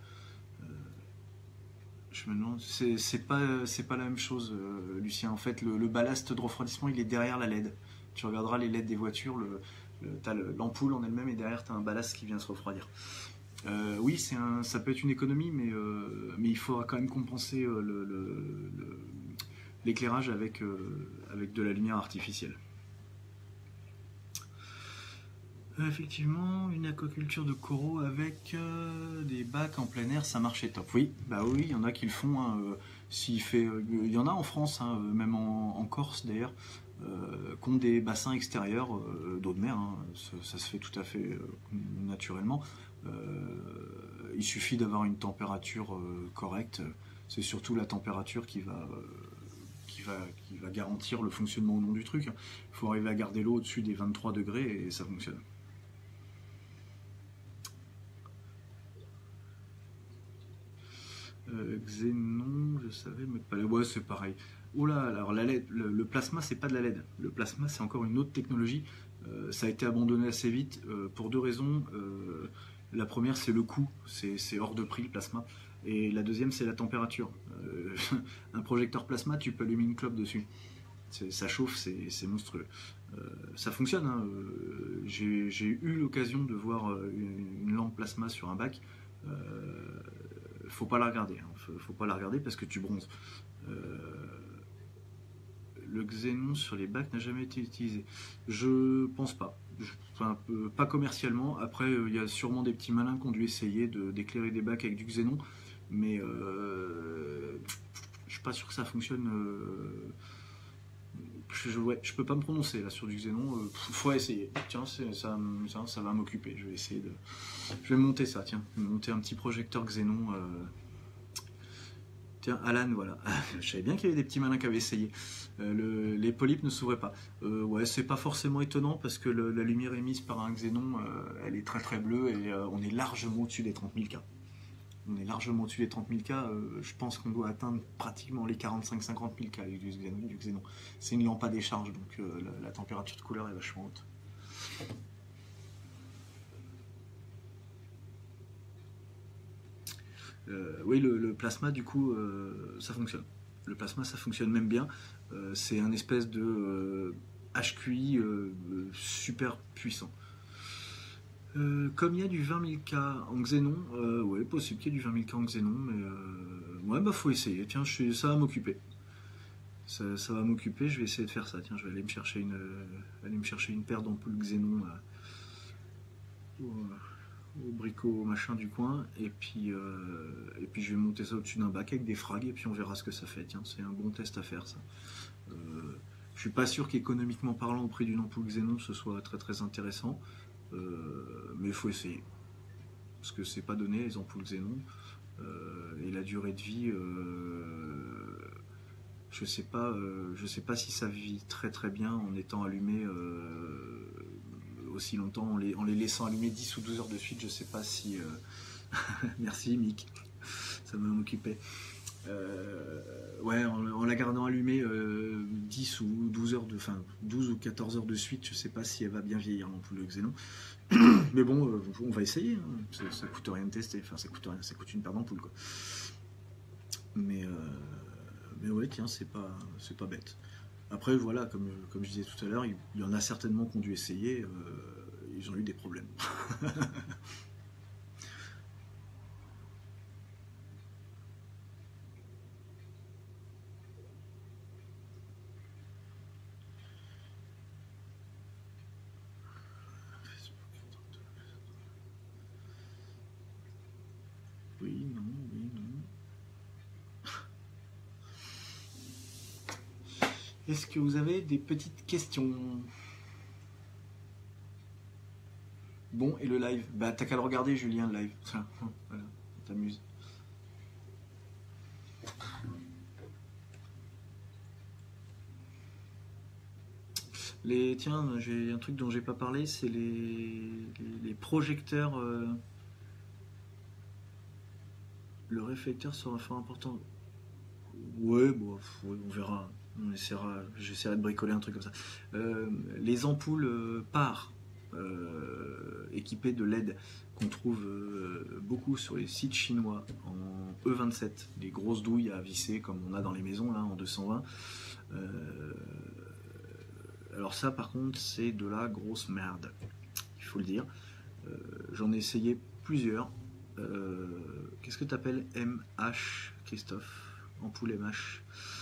je me demande, c'est pas la même chose, Lucien. En fait, le ballast de refroidissement, il est derrière la LED. Tu regarderas les LED des voitures, t'as l'ampoule en elle-même et derrière, t'as un ballast qui vient se refroidir. Oui, ça peut être une économie, mais il faudra quand même compenser l'éclairage avec de la lumière artificielle. Effectivement, une aquaculture de coraux avec des bacs en plein air, ça marchait top. Oui, bah oui, il y en a qui le font. Hein, il y en a en France, hein, même en Corse d'ailleurs, qui ont des bassins extérieurs d'eau de mer. Hein, ça se fait tout à fait naturellement. Il suffit d'avoir une température correcte. C'est surtout la température qui va garantir le fonctionnement au long du truc. Il faut arriver à garder l'eau au-dessus des 23 degrés et ça fonctionne. Xénon, je savais, mais pas. Ouais, c'est pareil. Oh là, alors la LED, le plasma, c'est pas de la LED. Le plasma, c'est encore une autre technologie. Ça a été abandonné assez vite pour deux raisons. La première, c'est le coût, c'est hors de prix le plasma. Et la deuxième, c'est la température. Un projecteur plasma, tu peux allumer une clope dessus. Ça chauffe, c'est monstrueux. Ça fonctionne. Hein. J'ai eu l'occasion de voir une lampe plasma sur un bac. Faut pas la regarder. Hein. Faut pas la regarder parce que tu bronzes. Le xénon sur les bacs n'a jamais été utilisé. Je pense pas. Pas commercialement. Après, il y a sûrement des petits malins qui ont dû essayer d'éclairer des bacs avec du xénon. Mais je suis pas sûr que ça fonctionne. Je peux pas me prononcer là sur du xénon. Faut essayer. Tiens, ça va m'occuper. Je vais monter ça. Tiens, monter un petit projecteur xénon. Tiens, Alan, voilà. Je savais bien qu'il y avait des petits malins qui avaient essayé. Les polypes ne s'ouvraient pas. Ouais, c'est pas forcément étonnant parce que la lumière émise par un xénon, elle est très très bleue et on est largement au-dessus des 30 000 K. On est largement au-dessus des 30 000 K. Je pense qu'on doit atteindre pratiquement les 45-50 000 K avec du xénon. C'est une lampe à décharge, donc la température de couleur est vachement haute. Oui, le plasma, du coup, ça fonctionne. Le plasma, ça fonctionne même bien. C'est un espèce de HQI super puissant. Comme il y a du 20 000 K en xénon, ouais, possible qu'il y ait du 20 000 K en xénon, mais ouais, bah faut essayer. Tiens, ça va m'occuper. Ça va m'occuper, je vais essayer de faire ça. Tiens, je vais aller me chercher une paire d'ampoules xénon là, au bricot machin du coin, et puis je vais monter ça au-dessus d'un bac avec des frags, et puis on verra ce que ça fait. Tiens, c'est un bon test à faire ça. Je suis pas sûr qu'économiquement parlant, au prix d'une ampoule Xénon, ce soit très très intéressant. Mais il faut essayer. Parce que c'est pas donné, les ampoules Xénon. Et la durée de vie, je sais pas si ça vit très très bien en étant allumé aussi longtemps, en les laissant allumer 10 ou 12 heures de suite. Je sais pas si... Merci Mick, ça m'en occupait. Ouais, en la gardant allumée 10 ou 12 heures 12 ou 14 heures de suite, je sais pas si elle va bien vieillir l'ampoule de Xénon. Mais bon, on va essayer, hein. Ça coûte rien de tester, enfin ça coûte rien, ça coûte une paire d'ampoules quoi. Mais ouais, tiens, c'est pas bête. Après, voilà, comme je disais tout à l'heure, il y en a certainement qui ont dû essayer, ils ont eu des problèmes. Oui, non, oui, non. Est-ce que vous avez des petites questions? Bon, et le live? Bah, t'as qu'à le regarder, Julien, le live. Voilà, on t'amuse. Tiens, j'ai un truc dont j'ai pas parlé, c'est les projecteurs. Le réflecteur sera fort important. Ouais, bon, ouais, on verra. J'essaierai de bricoler un truc comme ça. Les ampoules par équipées de LED qu'on trouve beaucoup sur les sites chinois en E27, les grosses douilles à visser comme on a dans les maisons là en 220. Alors ça par contre c'est de la grosse merde, il faut le dire. J'en ai essayé plusieurs. Qu'est-ce que tu appelles MH, Christophe? Ampoule MH.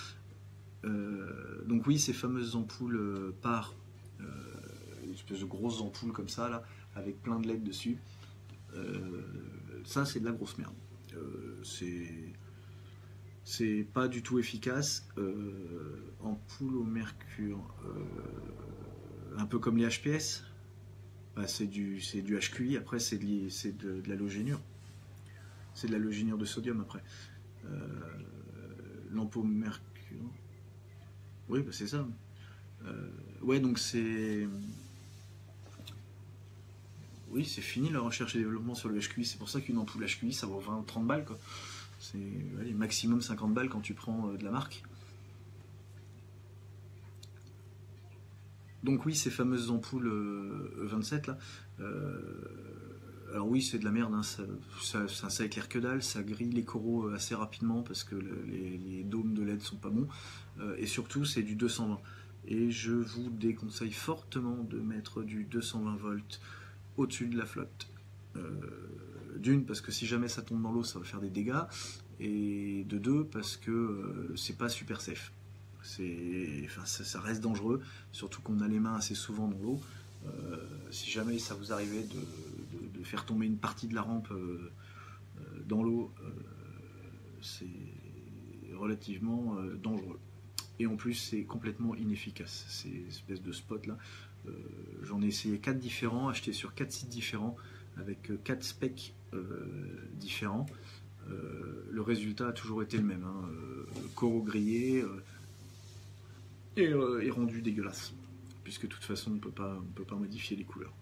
Donc oui, ces fameuses ampoules par une espèce de grosses ampoules comme ça là, avec plein de LED dessus. Ça c'est de la grosse merde. C'est pas du tout efficace. Ampoule au mercure, un peu comme les HPS. Bah, c'est du HQI, après c'est de l'halogénure. C'est de l'halogénure de sodium après. L'ampoule mercure. Oui, bah c'est ça. Ouais, donc c'est. Oui, c'est fini la recherche et développement sur le HQI. C'est pour ça qu'une ampoule HQI ça vaut 20-30 balles quoi. C'est maximum 50 balles quand tu prends de la marque. Donc oui, ces fameuses ampoules E27 là. Alors oui, c'est de la merde, hein, ça éclaire que dalle, ça grille les coraux assez rapidement parce que les dômes de LED sont pas bons. Et surtout, c'est du 220. Et je vous déconseille fortement de mettre du 220 volts au-dessus de la flotte. D'une, parce que si jamais ça tombe dans l'eau, ça va faire des dégâts. Et de deux, parce que c'est pas super safe. Ça reste dangereux, surtout qu'on a les mains assez souvent dans l'eau. Si jamais ça vous arrivait de faire tomber une partie de la rampe dans l'eau, c'est relativement dangereux. Et en plus, c'est complètement inefficace. Ces espèces de spots là. J'en ai essayé 4 différents, achetés sur 4 sites différents, avec 4 specs différents. Le résultat a toujours été le même, hein. Coraux grillés et rendu dégueulasse. Puisque de toute façon on ne peut pas modifier les couleurs.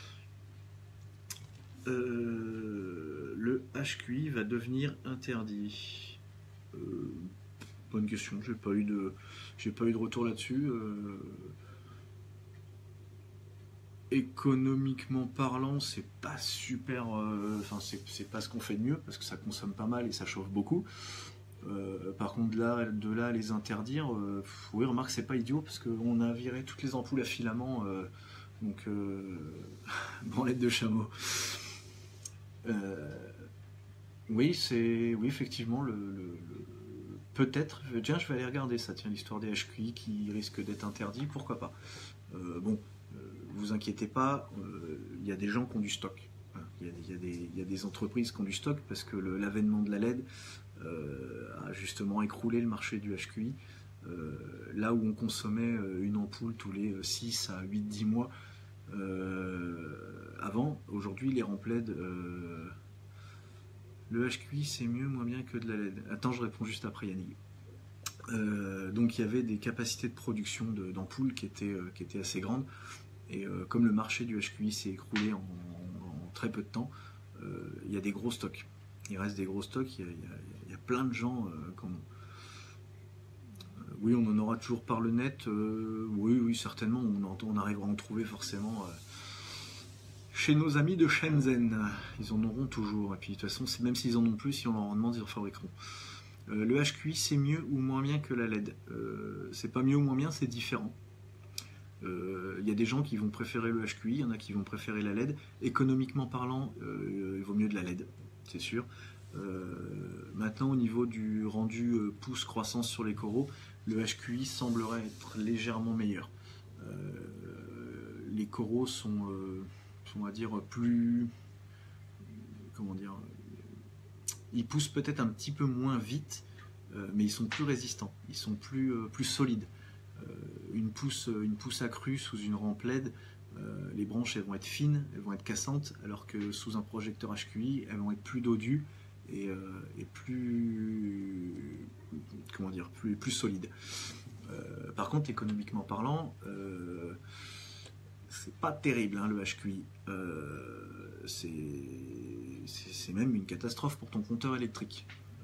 Le HQI va devenir interdit. Bonne question, j'ai pas eu de retour là-dessus. Économiquement parlant, c'est pas super. C'est pas ce qu'on fait de mieux parce que ça consomme pas mal et ça chauffe beaucoup. Par contre, de là à les interdire, oui, remarque, c'est pas idiot parce qu'on a viré toutes les ampoules à filament, donc branlette de chameau. Oui, effectivement, peut-être. Tiens, je vais aller regarder ça. Tiens, l'histoire des HQI qui risque d'être interdit, pourquoi pas. Bon, vous inquiétez pas, il y a des gens qui ont du stock. Il y a des entreprises qui ont du stock parce que l'avènement de la LED a justement écroulé le marché du HQI. Là où on consommait une ampoule tous les 6 à 8-10 mois avant, aujourd'hui les rampes LED, le HQI c'est mieux, moins bien que de la LED. Attends, je réponds juste après Yannick. Donc il y avait des capacités de production d'ampoules qui étaient assez grandes, et comme le marché du HQI s'est écroulé en très peu de temps, il y a des gros stocks. Il reste des gros stocks, il y a plein de gens oui, on en aura toujours par le net, oui, certainement, on arrivera à en trouver forcément chez nos amis de Shenzhen. Ils en auront toujours, et puis de toute façon, même s'ils en ont plus, si on leur en demande, ils en fabriqueront. Le HQI, c'est mieux ou moins bien que la LED? C'est pas mieux ou moins bien, c'est différent. Il y a des gens qui vont préférer le HQI, il y en a qui vont préférer la LED. Économiquement parlant, il vaut mieux de la LED, c'est sûr. Maintenant, au niveau du rendu pouce croissance sur les coraux, le HQI semblerait être légèrement meilleur. Les coraux sont, on va dire, plus... Comment dire, ils poussent peut-être un petit peu moins vite, mais ils sont plus résistants, ils sont plus solides. Une pousse accrue sous une rampe LED, les branches elles vont être fines, elles vont être cassantes, alors que sous un projecteur HQI, elles vont être plus dodues et plus, comment dire, plus solides. Par contre, économiquement parlant, c'est pas terrible hein, le HQI. C'est même une catastrophe pour ton compteur électrique.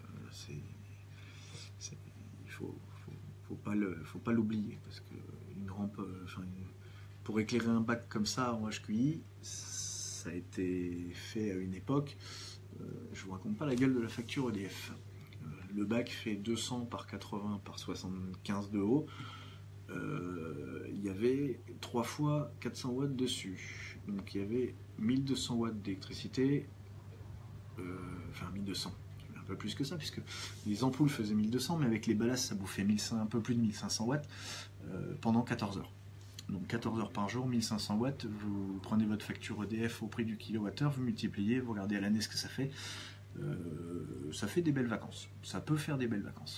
Il faut pas l'oublier, parce qu'une rampe, pour éclairer un bac comme ça en HQI, ça a été fait à une époque. Je vous raconte pas la gueule de la facture EDF. Le bac fait 200 par 80 par 75 de haut. Il y avait 3 fois 400 watts dessus. Donc il y avait 1200 watts d'électricité. Enfin 1200. Un peu plus que ça, puisque les ampoules faisaient 1200, mais avec les ballasts, ça bouffait un peu plus de 1500 watts pendant 14 heures. Donc 14 heures par jour, 1500 watts, vous prenez votre facture EDF au prix du kilowattheure, vous multipliez, vous regardez à l'année ce que ça fait. Ça fait des belles vacances. Ça peut faire des belles vacances.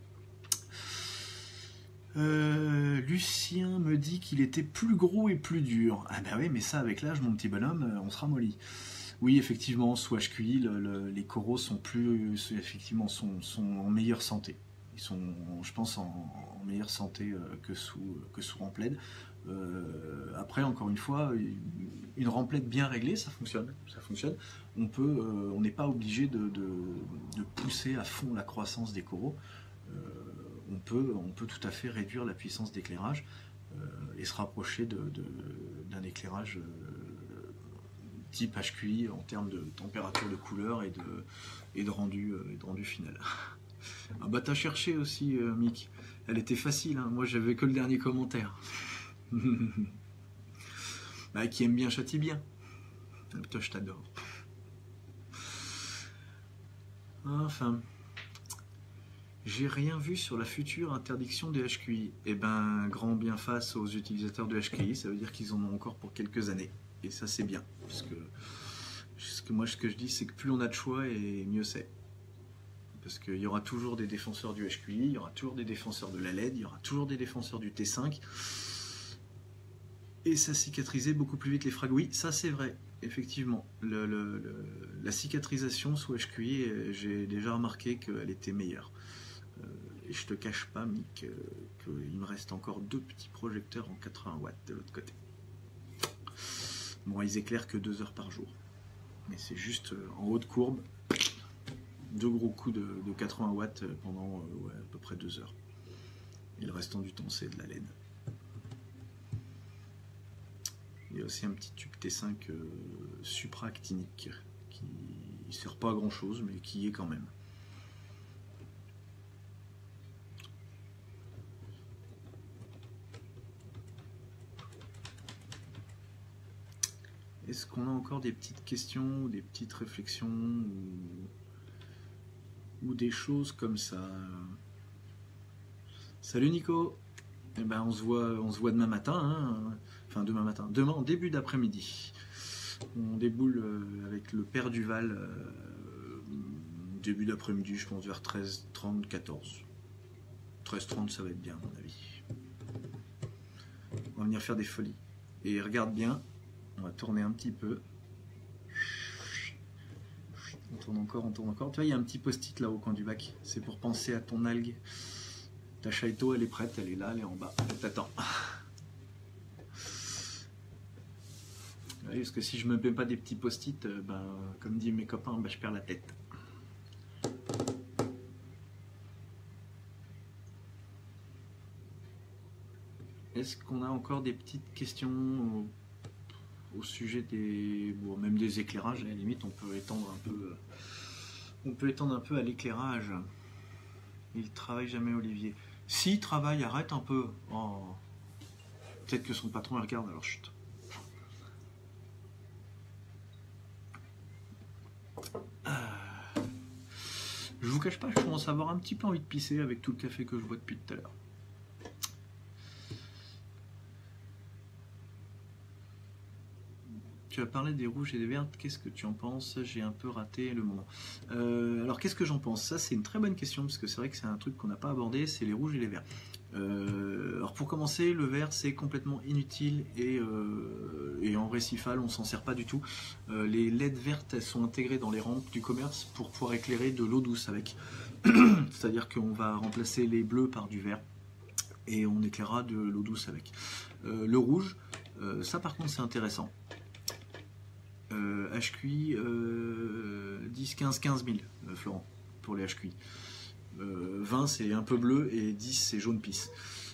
Lucien me dit qu'il était plus gros et plus dur. Ah ben oui, mais ça, avec l'âge, mon petit bonhomme, on se ramollit. Oui, effectivement, sous HQI, les coraux sont en meilleure santé. Ils sont, je pense, en meilleure santé que sous rampe LED. Après, encore une fois, une rampe LED bien réglée, ça fonctionne. On n'est pas obligé de pousser à fond la croissance des coraux. On peut tout à fait réduire la puissance d'éclairage et se rapprocher d'un éclairage type HQI en termes de température de couleur et de rendu final. Ah bah t'as cherché aussi, Mick. Elle était facile, hein. Moi j'avais que le dernier commentaire. Bah, qui aime bien châtie bien. Toi je t'adore. Enfin, j'ai rien vu sur la future interdiction des HQI. Eh ben, grand bien face aux utilisateurs de HQI, ça veut dire qu'ils en ont encore pour quelques années. Et ça c'est bien, parce que moi ce que je dis c'est que plus on a de choix et mieux c'est. Parce qu'il y aura toujours des défenseurs du HQI, il y aura toujours des défenseurs de la LED, il y aura toujours des défenseurs du T5. Et ça cicatrisait beaucoup plus vite les frags. Oui, ça c'est vrai, effectivement. La cicatrisation sous HQI, j'ai déjà remarqué qu'elle était meilleure. Et je te cache pas, Mick, qu'il me reste encore 2 petits projecteurs en 80 watts de l'autre côté. Bon, ils éclairent que 2 heures par jour. Mais c'est juste en haut de courbe, 2 gros coups de 80 watts pendant à peu près 2 heures. Et le restant du temps, c'est de la LED. Il y a aussi un petit tube T5 supraactinique qui ne sert pas à grand chose, mais qui y est quand même. Est-ce qu'on a encore des petites questions ou des petites réflexions ou des choses comme ça? Salut Nico. Eh ben on se voit demain matin, hein. Enfin demain en début d'après-midi. On déboule avec le père Duval début d'après-midi, je pense vers 13h30, 14h. 13-30, ça va être bien, à mon avis. On va venir faire des folies. Et regarde bien, on va tourner un petit peu. On tourne encore, on tourne encore. Tu vois, il y a un petit post-it là au coin du bac. C'est pour penser à ton algue. Ta chaïto, elle est prête, elle est là, elle est en bas. Elle t'attend. Oui, parce que si je me mets pas des petits post-it, ben, comme disent mes copains, ben, je perds la tête. Est-ce qu'on a encore des petites questions au sujet des, bon, même des éclairages? À la limite, on peut étendre un peu à l'éclairage. Il travaille jamais, Olivier. S'il travaille, arrête un peu. Oh. Peut-être que son patron il regarde, alors chut. Je vous cache pas, je commence à avoir un petit peu envie de pisser avec tout le café que je bois depuis tout à l'heure. Tu as parlé des rouges et des vertes, qu'est-ce que tu en penses? J'ai un peu raté le moment. Alors qu'est-ce que j'en pense? Ça c'est une très bonne question, parce que c'est vrai que c'est un truc qu'on n'a pas abordé, c'est les rouges et les verts. Alors pour commencer, le vert c'est complètement inutile et en récifal on s'en sert pas du tout. Les LED vertes elles sont intégrées dans les rampes du commerce pour pouvoir éclairer de l'eau douce avec. C'est-à-dire qu'on va remplacer les bleus par du vert et on éclairera de l'eau douce avec. Le rouge, ça par contre c'est intéressant. HQI 10, 15, 15 000, Florent, pour les HQI. 20 c'est un peu bleu et 10 c'est jaune pisse.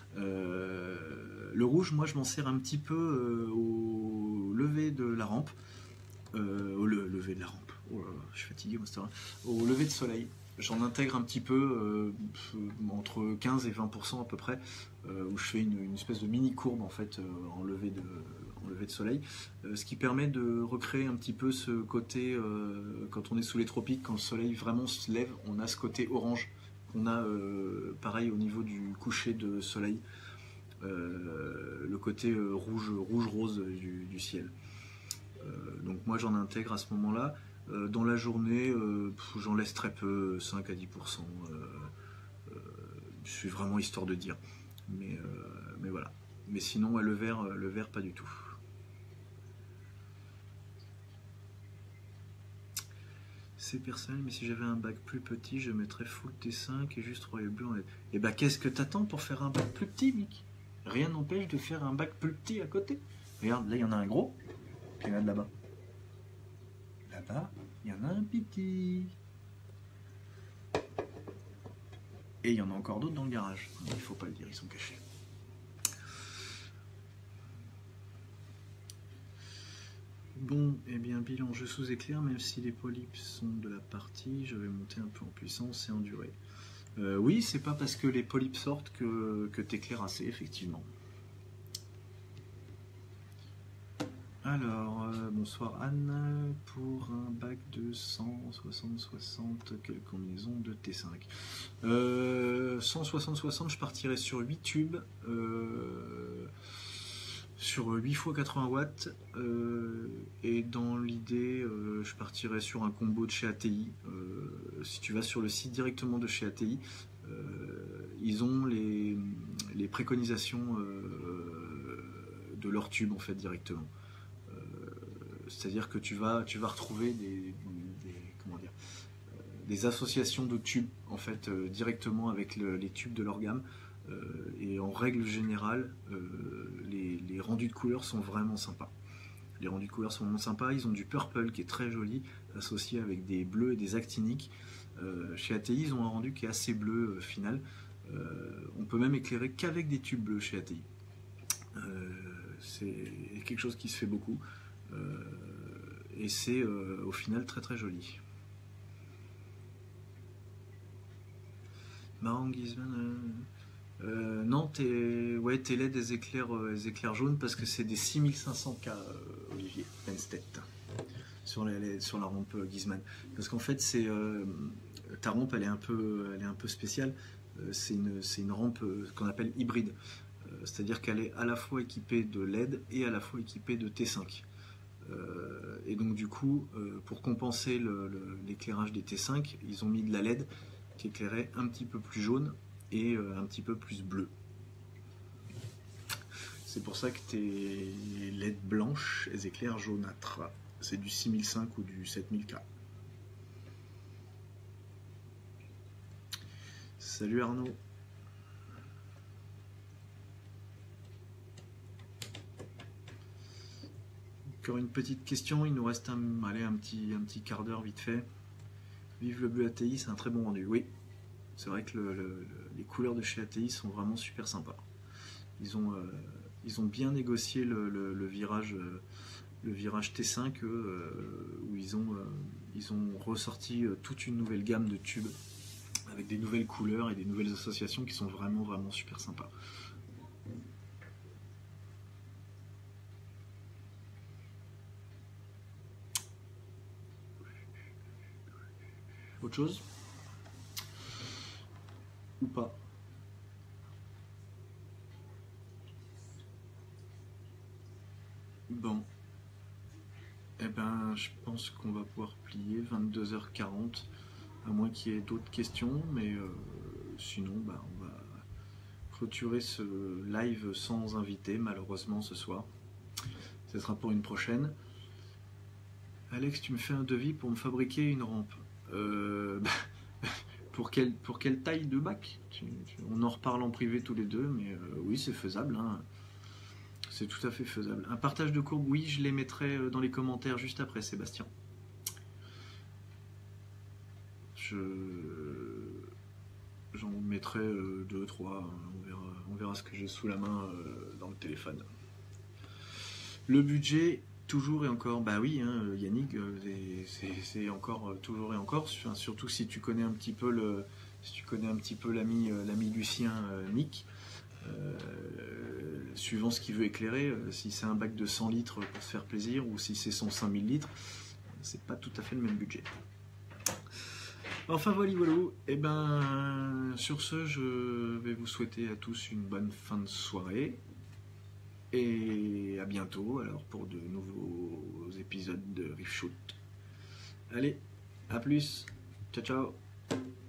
Le rouge, moi je m'en sers un petit peu au lever de la rampe. Au lever de la rampe. Oh là là, je suis fatigué, moi, au lever de soleil. J'en intègre un petit peu entre 15 et 20% à peu près, où je fais une espèce de mini courbe en fait en lever de soleil, ce qui permet de recréer un petit peu ce côté, quand on est sous les tropiques, quand le soleil vraiment se lève, on a ce côté orange qu'on a pareil au niveau du coucher de soleil, le côté rouge-rose du ciel. Donc moi j'en intègre à ce moment-là. Dans la journée, j'en laisse très peu, 5 à 10%. Je suis vraiment histoire de dire. Mais voilà. Mais sinon, le vert, pas du tout. C'est personnel, mais si j'avais un bac plus petit, je mettrais full T5 et juste royal bleu en LED. Et bah qu'est-ce que t'attends pour faire un bac plus petit, Mick? Rien n'empêche de faire un bac plus petit à côté. Regarde, là il y en a un gros, puis il y en a de là-bas. Là-bas, il y en a un petit. Et il y en a encore d'autres dans le garage. Il ne faut pas le dire, ils sont cachés. Bon, eh bien, bilan, je sous-éclaire, même si les polypes sont de la partie, je vais monter un peu en puissance et en durée. Oui, c'est pas parce que les polypes sortent que tu éclaires assez, effectivement. Alors, bonsoir Anne, pour un bac de 160-60, quelle combinaison de T5 160-60, je partirais sur 8 tubes, sur 8 x 80 watts, et dans l'idée, je partirais sur un combo de chez ATI. Si tu vas sur le site directement de chez ATI, ils ont les préconisations de leur tube en fait directement. C'est-à-dire que tu vas retrouver des associations de tubes en fait directement avec les tubes de leur gamme, et en règle générale les rendus de couleurs sont vraiment sympas. Les rendus de couleurs sont vraiment sympas. Ils ont du purple qui est très joli associé avec des bleus et des actiniques. Chez ATI ils ont un rendu qui est assez bleu final. On peut même éclairer qu'avec des tubes bleus chez ATI. C'est quelque chose qui se fait beaucoup. Et c'est au final très très joli. Marrant Gizman, non, tes LED elles éclairent jaune parce que c'est des 6500K, Olivier Penstedt, sur la rampe Gizman. Parce qu'en fait ta rampe elle est un peu spéciale. C'est une rampe qu'on appelle hybride. C'est-à-dire qu'elle est à la fois équipée de LED et à la fois équipée de T5. Et donc du coup, pour compenser l'éclairage des T5, ils ont mis de la LED qui éclairait un petit peu plus jaune et un petit peu plus bleu. C'est pour ça que tes LED blanches, elles éclairent jaunâtre. C'est du 6005 ou du 7000K. Salut Arnaud. Encore une petite question, il nous reste un petit quart d'heure vite fait. Vive le bleu ATI, c'est un très bon rendu. Oui, c'est vrai que les couleurs de chez ATI sont vraiment super sympas. Ils ont bien négocié le virage T5 où ils ont ressorti toute une nouvelle gamme de tubes avec des nouvelles couleurs et des nouvelles associations qui sont vraiment vraiment super sympas. Autre chose? Ou pas? Bon. Eh ben, je pense qu'on va pouvoir plier 22h40, à moins qu'il y ait d'autres questions, mais sinon, bah, on va clôturer ce live sans invité, malheureusement, ce soir. Ce sera pour une prochaine. Alex, tu me fais un devis pour me fabriquer une rampe. Pour quelle taille de bac? On en reparle en privé tous les deux, mais oui, c'est faisable. Hein. C'est tout à fait faisable. Un partage de courbe, oui, je les mettrai dans les commentaires juste après, Sébastien. J'en mettrai 2, 3, on verra ce que j'ai sous la main dans le téléphone. Le budget, toujours et encore, bah oui, hein, Yannick, c'est encore toujours et encore, enfin, surtout si tu connais un petit peu l'ami Lucien Nick. Suivant ce qu'il veut éclairer, si c'est un bac de 100 litres pour se faire plaisir ou si c'est son 5000 litres, c'est pas tout à fait le même budget. Enfin voilà, et ben sur ce, je vais vous souhaiter à tous une bonne fin de soirée et à bientôt alors pour de nouveaux épisodes de Riff Shoot. Allez, à plus, ciao ciao.